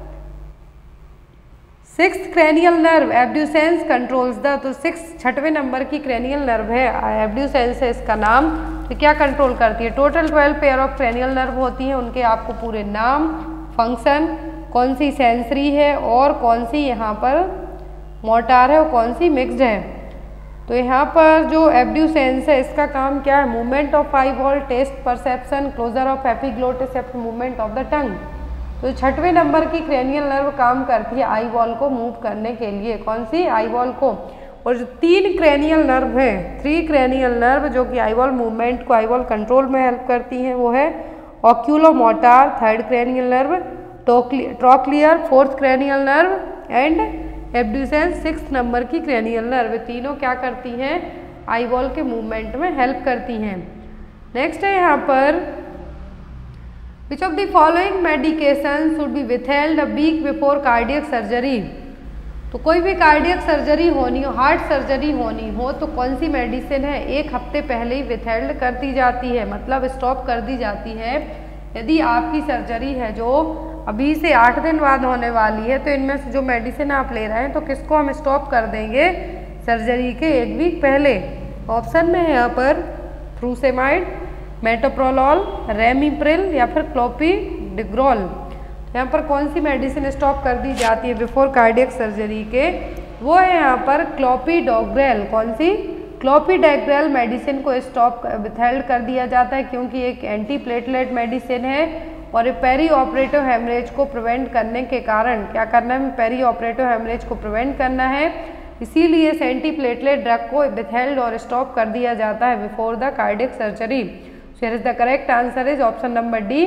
6th cranial nerve abducens controls the. तो 6वें नंबर की क्रेनियल नर्व है, एब्ड्यूसेंस है इसका नाम। तो क्या कंट्रोल करती है? Total 12 pair of cranial nerve होती हैं, उनके आपको पूरे नाम, फंक्शन, कौन सी सेंसरी है और कौन सी यहाँ पर मोटार है और कौन सी मिक्स्ड है। तो यहाँ पर जो एब्ड्यूसेंस है इसका काम क्या है? Movement of eye ball, test perception, closure of epiglottis, movement of the tongue. तो 6वें नंबर की क्रेनियल नर्व काम करती है आई बॉल को मूव करने के लिए। कौन सी? आई बॉल को। और जो 3 क्रेनियल नर्व है, 3 क्रेनियल नर्व जो कि आई बॉल मूवमेंट को, आई बॉल कंट्रोल में हेल्प करती हैं, वो है oculomotor 3rd cranial nerve, trochlear 4th cranial nerve and abducens 6th number की क्रेनियल नर्व। तीनों क्या करती हैं? आई बॉल के मूवमेंट में हेल्प करती हैं। नेक्स्ट है यहाँ पर which of the following medication should be withheld a week before cardiac surgery. तो कोई भी कार्डियक सर्जरी होनी हो, हार्ट सर्जरी होनी हो, तो कौन सी मेडिसिन है 1 हफ्ते पहले ही विथहेल्ड कर दी जाती है, मतलब स्टॉप कर दी जाती है। यदि आपकी सर्जरी है जो अभी से 8 दिन बाद होने वाली है, तो इनमें से जो मेडिसिन आप ले रहे हैं तो किसको हम स्टॉप कर देंगे सर्जरी के 1 वीक पहले। ऑप्शन में है यहाँ पर फ्रूसेमाइड, मेटोप्रोलॉल, रेमिप्रिल या फिर क्लोपिडिग्रोल। यहाँ पर कौन सी मेडिसिन स्टॉप कर दी जाती है बिफोर कार्डियक सर्जरी के, वो है यहाँ पर क्लोपिडोग्रेल। कौन सी? क्लोपिडोग्रेल मेडिसिन को स्टॉप विथहेल्ड कर दिया जाता है क्योंकि एक एंटी प्लेटलेट मेडिसिन है और पेरी ऑपरेटिव हेमरेज को प्रिवेंट करने के कारण क्या करना है, पेरी ऑपरेटिव हेमरेज को प्रिवेंट करना है, इसीलिए इस एंटी प्लेटलेट ड्रग को विथहेल्ड और स्टॉप कर दिया जाता है before the cardiac surgery. So here is the correct answer is option number D,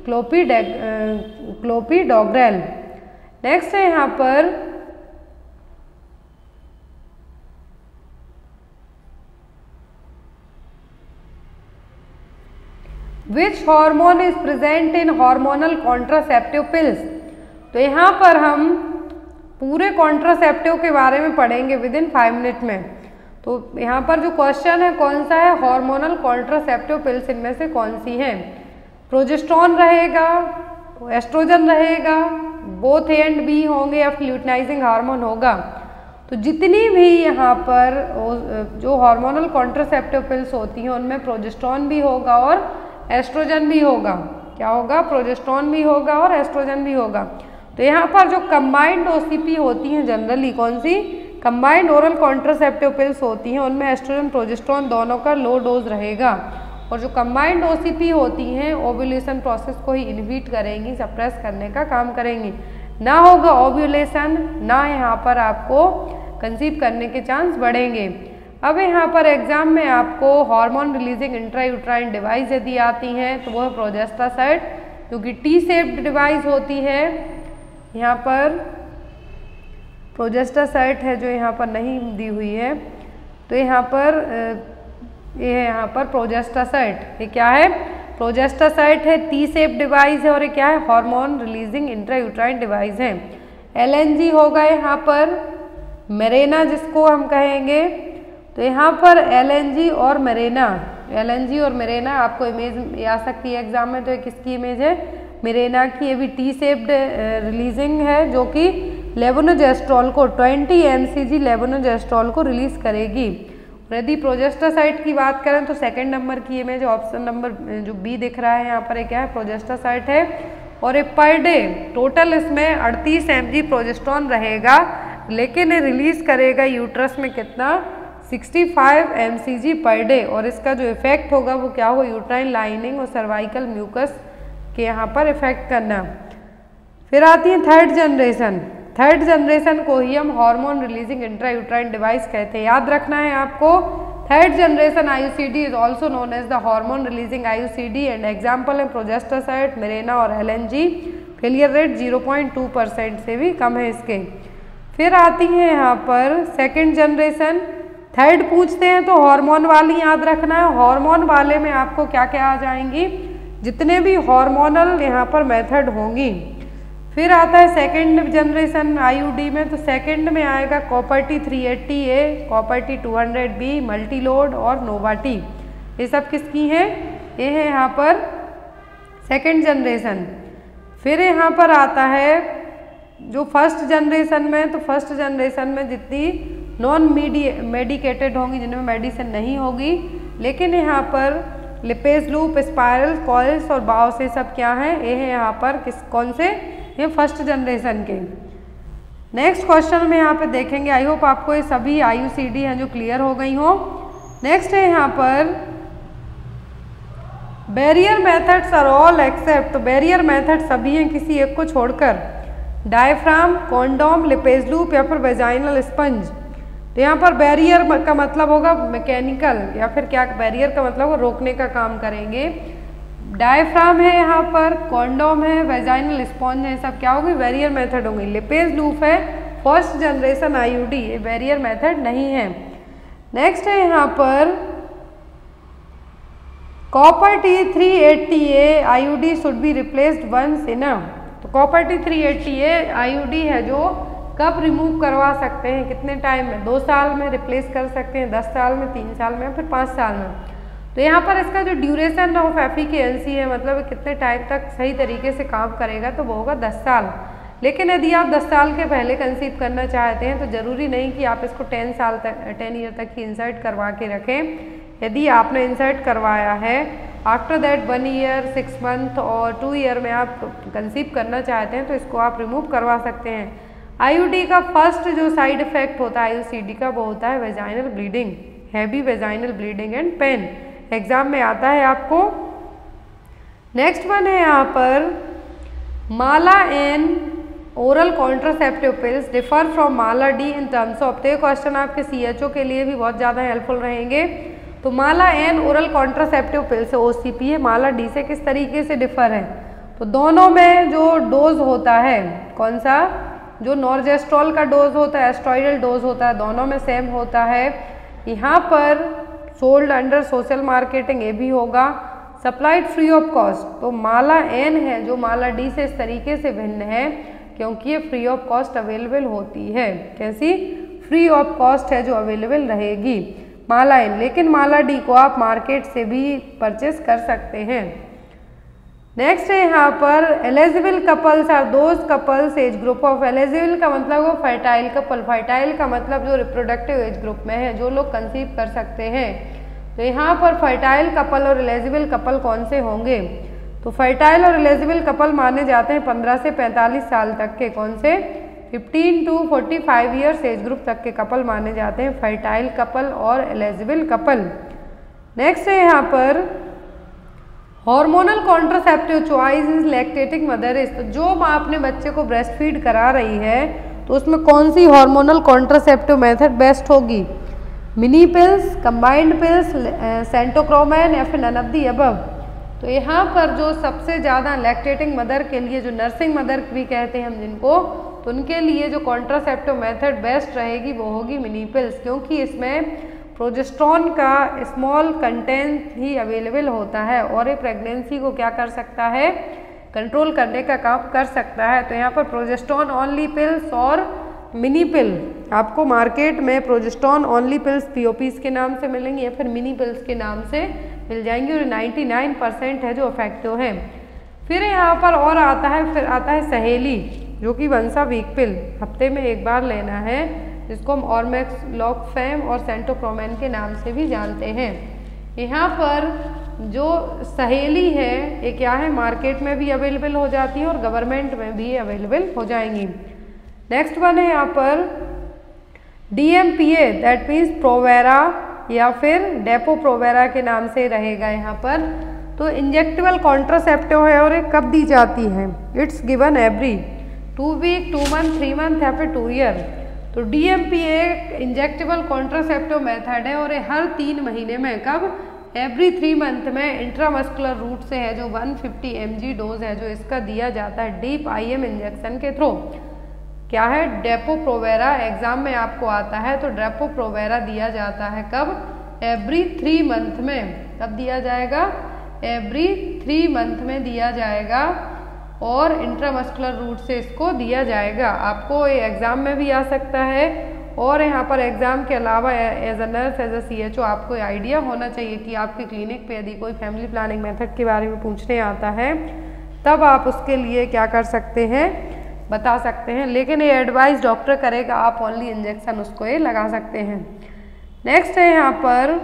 clopidogrel. Next है यहाँ पर Which hormone is present in hormonal contraceptive pills? तो यहाँ पर हम पूरे कॉन्ट्रासेप्टिव के बारे में पढ़ेंगे विद इन 5 मिनट में। तो यहाँ पर जो क्वेश्चन है कौन सा है, हार्मोनल कॉन्ट्रासेप्टिव पिल्स इनमें से कौन सी हैं? प्रोजेस्टेरोन रहेगा, एस्ट्रोजन रहेगा, बोथ ए एंड बी होंगे या फिर ल्यूटिनाइजिंग हार्मोन होगा। तो जितनी भी यहाँ पर जो हार्मोनल कॉन्ट्रासेप्टिव पिल्स होती हैं उनमें प्रोजेस्टेरोन भी होगा और एस्ट्रोजन भी होगा। क्या होगा? प्रोजेस्टेरोन भी होगा और एस्ट्रोजन भी होगा। तो यहाँ पर जो कंबाइंड ओसीपी होती हैं जनरली, कौन सी? कंबाइंड ओरल कॉन्ट्रासेप्टिव पिल्स होती हैं, उनमें एस्ट्रोजन प्रोजेस्टेरोन दोनों का लो डोज रहेगा। और जो कंबाइंड ओसीपी होती हैं ओव्यूलेशन प्रोसेस को ही इनहिबिट करेंगी, सप्रेस करने का काम करेंगी। ना होगा ओव्यूलेशन, ना यहाँ पर आपको कंसीव करने के चांस बढ़ेंगे। अब यहाँ पर एग्जाम में आपको हार्मोन रिलीजिंग इंट्रायूट्राइन डिवाइस यदि आती हैं तो वो है प्रोजेस्टासाइड, जो कि टी शेप्ड डिवाइस होती है। यहाँ पर प्रोजेस्टासाइड है जो यहाँ पर नहीं दी हुई है, तो यहाँ पर ये है यहाँ पर प्रोजेस्टासाइड। ये क्या है? प्रोजेस्टासाइड है, टी शेप डिवाइस है और ये क्या है? हार्मोन रिलीजिंग इंट्रायूट्राइन डिवाइस है। एलएनजी होगा यहाँ पर, मेरेना जिसको हम कहेंगे। तो यहाँ पर एलएनजी और मेरेना, एलएनजी और मेरेना आपको इमेज आ सकती है एग्जाम में। तो ये किसकी इमेज है? मेरेना की। ये भी टी शेप्ड रिलीजिंग है जो कि लेवोनोजेस्ट्रॉल को 20 mcg लेवोनोजेस्ट्रॉल को रिलीज करेगी। यदि प्रोजेस्टासाइड की बात करें तो सेकंड नंबर की इमेज ऑप्शन नंबर जो बी दिख रहा है यहाँ पर, एक क्या है? प्रोजेस्टासाइड है। और ये पर डे टोटल इसमें 38 mg प्रोजेस्टेरोन रहेगा, लेकिन ये रिलीज करेगा यूट्रस में कितना? 65 mcg पर डे। और इसका जो इफेक्ट होगा वो क्या होगा? यूट्राइन लाइनिंग और सर्वाइकल म्यूकस के यहाँ पर इफेक्ट करना। फिर आती है थर्ड जनरेशन। थर्ड जनरेशन को ही हम हार्मोन रिलीजिंग इंट्रायूट्राइन डिवाइस कहते हैं। याद रखना है आपको, third generation IUCD is also known as the hormone releasing IUCD and example है प्रोजेस्टासाइड, मेरेना और एलएनजी। फेलियर रेट 0.2% से भी कम है इसके। फिर आती है यहाँ पर सेकेंड जनरेशन। थर्ड पूछते हैं तो हार्मोन वाली याद रखना है। हार्मोन वाले में आपको क्या क्या आ जाएंगी? जितने भी हार्मोनल यहाँ पर मेथड होंगी। फिर आता है सेकेंड जनरेशन आईयूडी में, तो सेकेंड में आएगा copper T 380A, copper T 200B, Multiload और नोवा-टी। ये सब किसकी हैं? ये है यहाँ पर सेकेंड जनरेशन। फिर यहाँ पर आता है जो फर्स्ट जनरेशन में, तो फर्स्ट जनरेशन में जितनी नॉन मेडिकेटेड होंगी, जिनमें मेडिसिन नहीं होगी, लेकिन यहाँ पर लिपेज लूप, स्पाइरल, कॉइल्स और बाव से सब क्या है? ये है यहाँ पर कौन से? ये फर्स्ट जनरेशन के। नेक्स्ट क्वेश्चन में यहाँ पे देखेंगे। आई होप आपको ये सभी आईयूसीडी हैं जो क्लियर हो गई हो। नेक्स्ट है यहाँ पर barrier methods are all except. तो बैरियर मेथड सभी हैं किसी एक को छोड़कर। डायफ्राम, कॉन्डोम, लिपेज लूप या फिर वेजाइनल स्पंज। तो यहाँ पर बैरियर का मतलब होगा मैकेनिकल, या फिर क्या बैरियर का मतलब होगा रोकने का काम करेंगे। डायफ्राम है यहाँ पर, कॉन्डोम है, वेजाइनल स्पॉन्ज है, सब क्या होगी? बैरियर मेथड होंगी। लिपेज लूप है फर्स्ट जनरेशन आईयूडी, ये बैरियर मेथड नहीं है। नेक्स्ट है यहाँ पर copper T 380A IUD should be replaced once in a. तो कॉपर-टी 380A आईयूडी है जो कब रिमूव करवा सकते हैं, कितने टाइम में? 2 साल में रिप्लेस कर सकते हैं, 10 साल में, 3 साल में, फिर 5 साल में। तो यहाँ पर इसका जो ड्यूरेशन ऑफ एफिशिएंसी है, मतलब कितने टाइम तक सही तरीके से काम करेगा, तो वो होगा 10 साल। लेकिन यदि आप 10 साल के पहले कंसीव करना चाहते हैं तो ज़रूरी नहीं कि आप इसको 10 ईयर तक ही इंसर्ट करवा के रखें। यदि आपने इंसर्ट करवाया है, आफ्टर दैट 1 ईयर 6 मंथ और 2 ईयर में आप कंसीव करना चाहते हैं तो इसको आप रिमूव करवा सकते हैं। आईयूडी का फर्स्ट जो साइड इफेक्ट होता है आईयूसीडी का, वो होता है vaginal bleeding, heavy vaginal bleeding and pain. Exam में आता है आपको। नेक्स्ट वन है यहाँ पर Mala N oral contraceptive pills differ from Mala D in terms of. तो ये क्वेश्चन आपके सीएचओ के लिए भी बहुत ज़्यादा हेल्पफुल रहेंगे। तो Mala N oral contraceptive pills OCP है, माला डी से किस तरीके से डिफर है? तो दोनों में जो डोज होता है, कौन सा, जो नॉर्जेस्ट्रॉल का डोज होता है, एस्ट्रॉइडल डोज होता है, दोनों में सेम होता है। यहाँ पर सोल्ड अंडर सोशल मार्केटिंग ये भी होगा, सप्लाइड फ्री ऑफ कॉस्ट। तो माला एन है जो माला डी से इस तरीके से भिन्न है क्योंकि ये फ्री ऑफ कॉस्ट अवेलेबल होती है। कैसी? फ्री ऑफ कॉस्ट है जो अवेलेबल रहेगी माला एन। लेकिन माला डी को आप मार्केट से भी परचेस कर सकते हैं। नेक्स्ट है यहाँ पर eligible couples are those couples age group of. Eligible का मतलब वो फर्टाइल कपल, फर्टाइल का मतलब जो रिप्रोडक्टिव एज ग्रुप में है, जो लोग कंसीव कर सकते हैं। तो यहाँ पर फर्टाइल कपल और एलिजिबल कपल कौन से होंगे? तो फर्टाइल और एलिजिबल कपल माने जाते हैं 15 से 45 साल तक के। कौन से? 15 to 45 ईयर्स एज ग्रुप तक के कपल माने जाते हैं फर्टाइल कपल और एलिजिबल कपल। नेक्स्ट है यहाँ पर hormonal contraceptive choice is lactating mother is. तो जो माँ अपने बच्चे को ब्रेस्ट फीड करा रही है तो उसमें कौन सी हार्मोनल कॉन्ट्रासेप्टिव मेथड बेस्ट होगी? Mini pills, combined pills, centchroman या फिर नन ऑफ द अबव। तो यहाँ पर जो सबसे ज़्यादा लैक्टेटिंग मदर के लिए, जो नर्सिंग मदर भी कहते हैं हम जिनको, तो उनके लिए जो कॉन्ट्रासेप्टिव मेथड बेस्ट रहेगी वो होगी मिनी पिल्स, क्योंकि इसमें प्रोजेस्टेरॉन का स्मॉल कंटेंट ही अवेलेबल होता है और ये प्रेगनेंसी को क्या कर सकता है? कंट्रोल करने का काम कर सकता है। तो यहाँ पर प्रोजेस्टेरॉन ओनली पिल्स और मिनी पिल आपको मार्केट में प्रोजेस्टेरॉन ओनली पिल्स पीओपीज के नाम से मिलेंगी या फिर मिनी पिल्स के नाम से मिल जाएंगी और 99% है जो इफेक्टिव है। फिर यहाँ पर और आता है, फिर आता है सहेली, जो कि वंसा वीक पिल हफ्ते में एक बार लेना है, जिसको हम ऑर्मेक्स, लॉकफेम और सेंटोक्रोमैन के नाम से भी जानते हैं। यहाँ पर जो सहेली है ये क्या है? मार्केट में भी अवेलेबल हो जाती है और गवर्नमेंट में भी अवेलेबल हो जाएंगी। नेक्स्ट वन है यहाँ पर DMPA, दैट मीन्स प्रोवेरा या फिर डेपो प्रोवेरा के नाम से रहेगा यहाँ पर। तो इंजेक्टेबल कॉन्ट्रासेप्टिव है और ये कब दी जाती है? It's given every 2 week, 2 month, 3 month या फिर 2 ईयर। तो DMPA इंजेक्टेबल कॉन्ट्रासेप्टिव मेथड है और ये हर 3 महीने में, कब? एवरी 3 मंथ में इंट्रामस्कुलर रूट से है जो 150 mg डोज है जो इसका दिया जाता है डीप IM इंजेक्शन के थ्रू। क्या है? डेपो प्रोवेरा एग्जाम में आपको आता है। तो डेपो प्रोवेरा दिया जाता है कब? एवरी 3 मंथ में। कब दिया जाएगा? एवरी 3 मंथ में दिया जाएगा और इंट्रामस्कुलर रूट से इसको दिया जाएगा। आपको ये एग्जाम में भी आ सकता है और यहाँ पर एग्जाम के अलावा as a nurse, as a CHO आपको आइडिया होना चाहिए कि आपके क्लिनिक पे यदि कोई फैमिली प्लानिंग मेथड के बारे में पूछने आता है तब आप उसके लिए क्या कर सकते हैं? बता सकते हैं। लेकिन ये एडवाइस डॉक्टर करेगा, आप ओनली इंजेक्शन उसको ये लगा सकते हैं। नेक्स्ट है यहाँ पर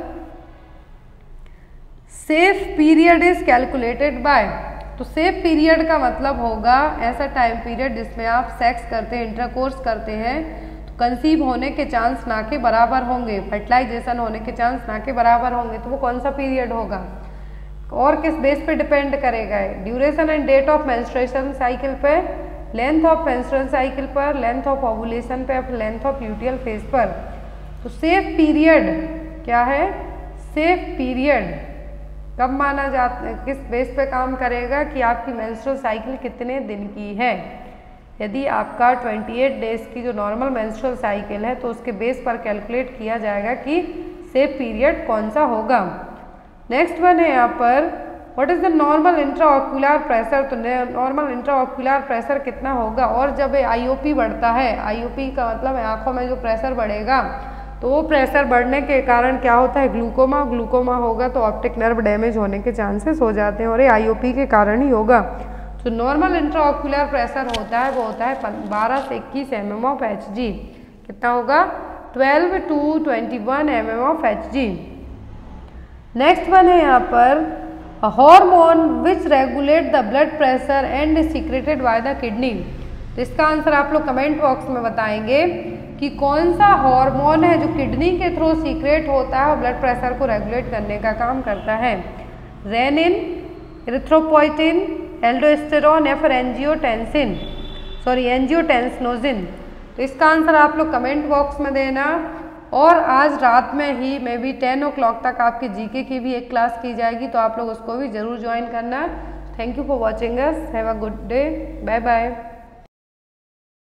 safe period is calculated by. तो सेफ पीरियड का मतलब होगा ऐसा टाइम पीरियड जिसमें आप सेक्स करते हैं, इंटरकोर्स करते हैं, तो कंसीव होने के चांस ना के बराबर होंगे, फर्टिलाइजेशन होने के चांस ना के बराबर होंगे। तो वो कौन सा पीरियड होगा और किस बेस पे डिपेंड करेगा? Duration and date of menstruation cycle पे, लेंथ ऑफ मेंस्ट्रुअल साइकिल पर, लेंथ ऑफ ओवुलेशन पे, लेंथ ऑफ ल्यूटियल फेज पर। तो सेफ पीरियड क्या है? सेफ पीरियड कब माना जाता है, किस बेस पे काम करेगा कि आपकी मेंस्ट्रुअल साइकिल कितने दिन की है। यदि आपका 28 डेज की जो नॉर्मल मेंस्ट्रुअल साइकिल है तो उसके बेस पर कैलकुलेट किया जाएगा कि सेफ पीरियड कौन सा होगा। नेक्स्ट वन है यहाँ पर what is the normal intraocular pressure. तो नॉर्मल इंट्राऑक्यूलर प्रेशर कितना होगा? और जब IOP बढ़ता है, IOP का मतलब है आंखों में जो प्रेशर बढ़ेगा, तो वो प्रेशर बढ़ने के कारण क्या होता है, ग्लूकोमा, ग्लूकोमा होगा तो ऑप्टिक नर्व डैमेज होने के चांसेस हो जाते हैं और ये आईओपी के कारण ही होगा। जो नॉर्मल इंट्राऑक्यूलर प्रेशर होता है वो होता है 12 से 21 mm ऑफ Hg। कितना होगा, 12 to 21 mm of Hg। Next one है यहाँ पर hormone which regulate the blood pressure and is secreted by the kidney. तो इसका आंसर आप लोग कमेंट बॉक्स में बताएंगे कि कौन सा हार्मोन है जो किडनी के थ्रू सीक्रेट होता है और ब्लड प्रेशर को रेगुलेट करने का काम करता है। रेनिन, इरिथ्रोपोइटिन, एल्डोस्टेरोन या फिर एंजियोटेंसिनोजिन। तो इसका आंसर आप लोग कमेंट बॉक्स में देना। और आज रात में ही मे बी 10 o'clock तक आपकी जीके की भी एक क्लास की जाएगी, तो आप लोग उसको भी जरूर ज्वाइन करना। Thank you for watching us, have a good day, bye bye.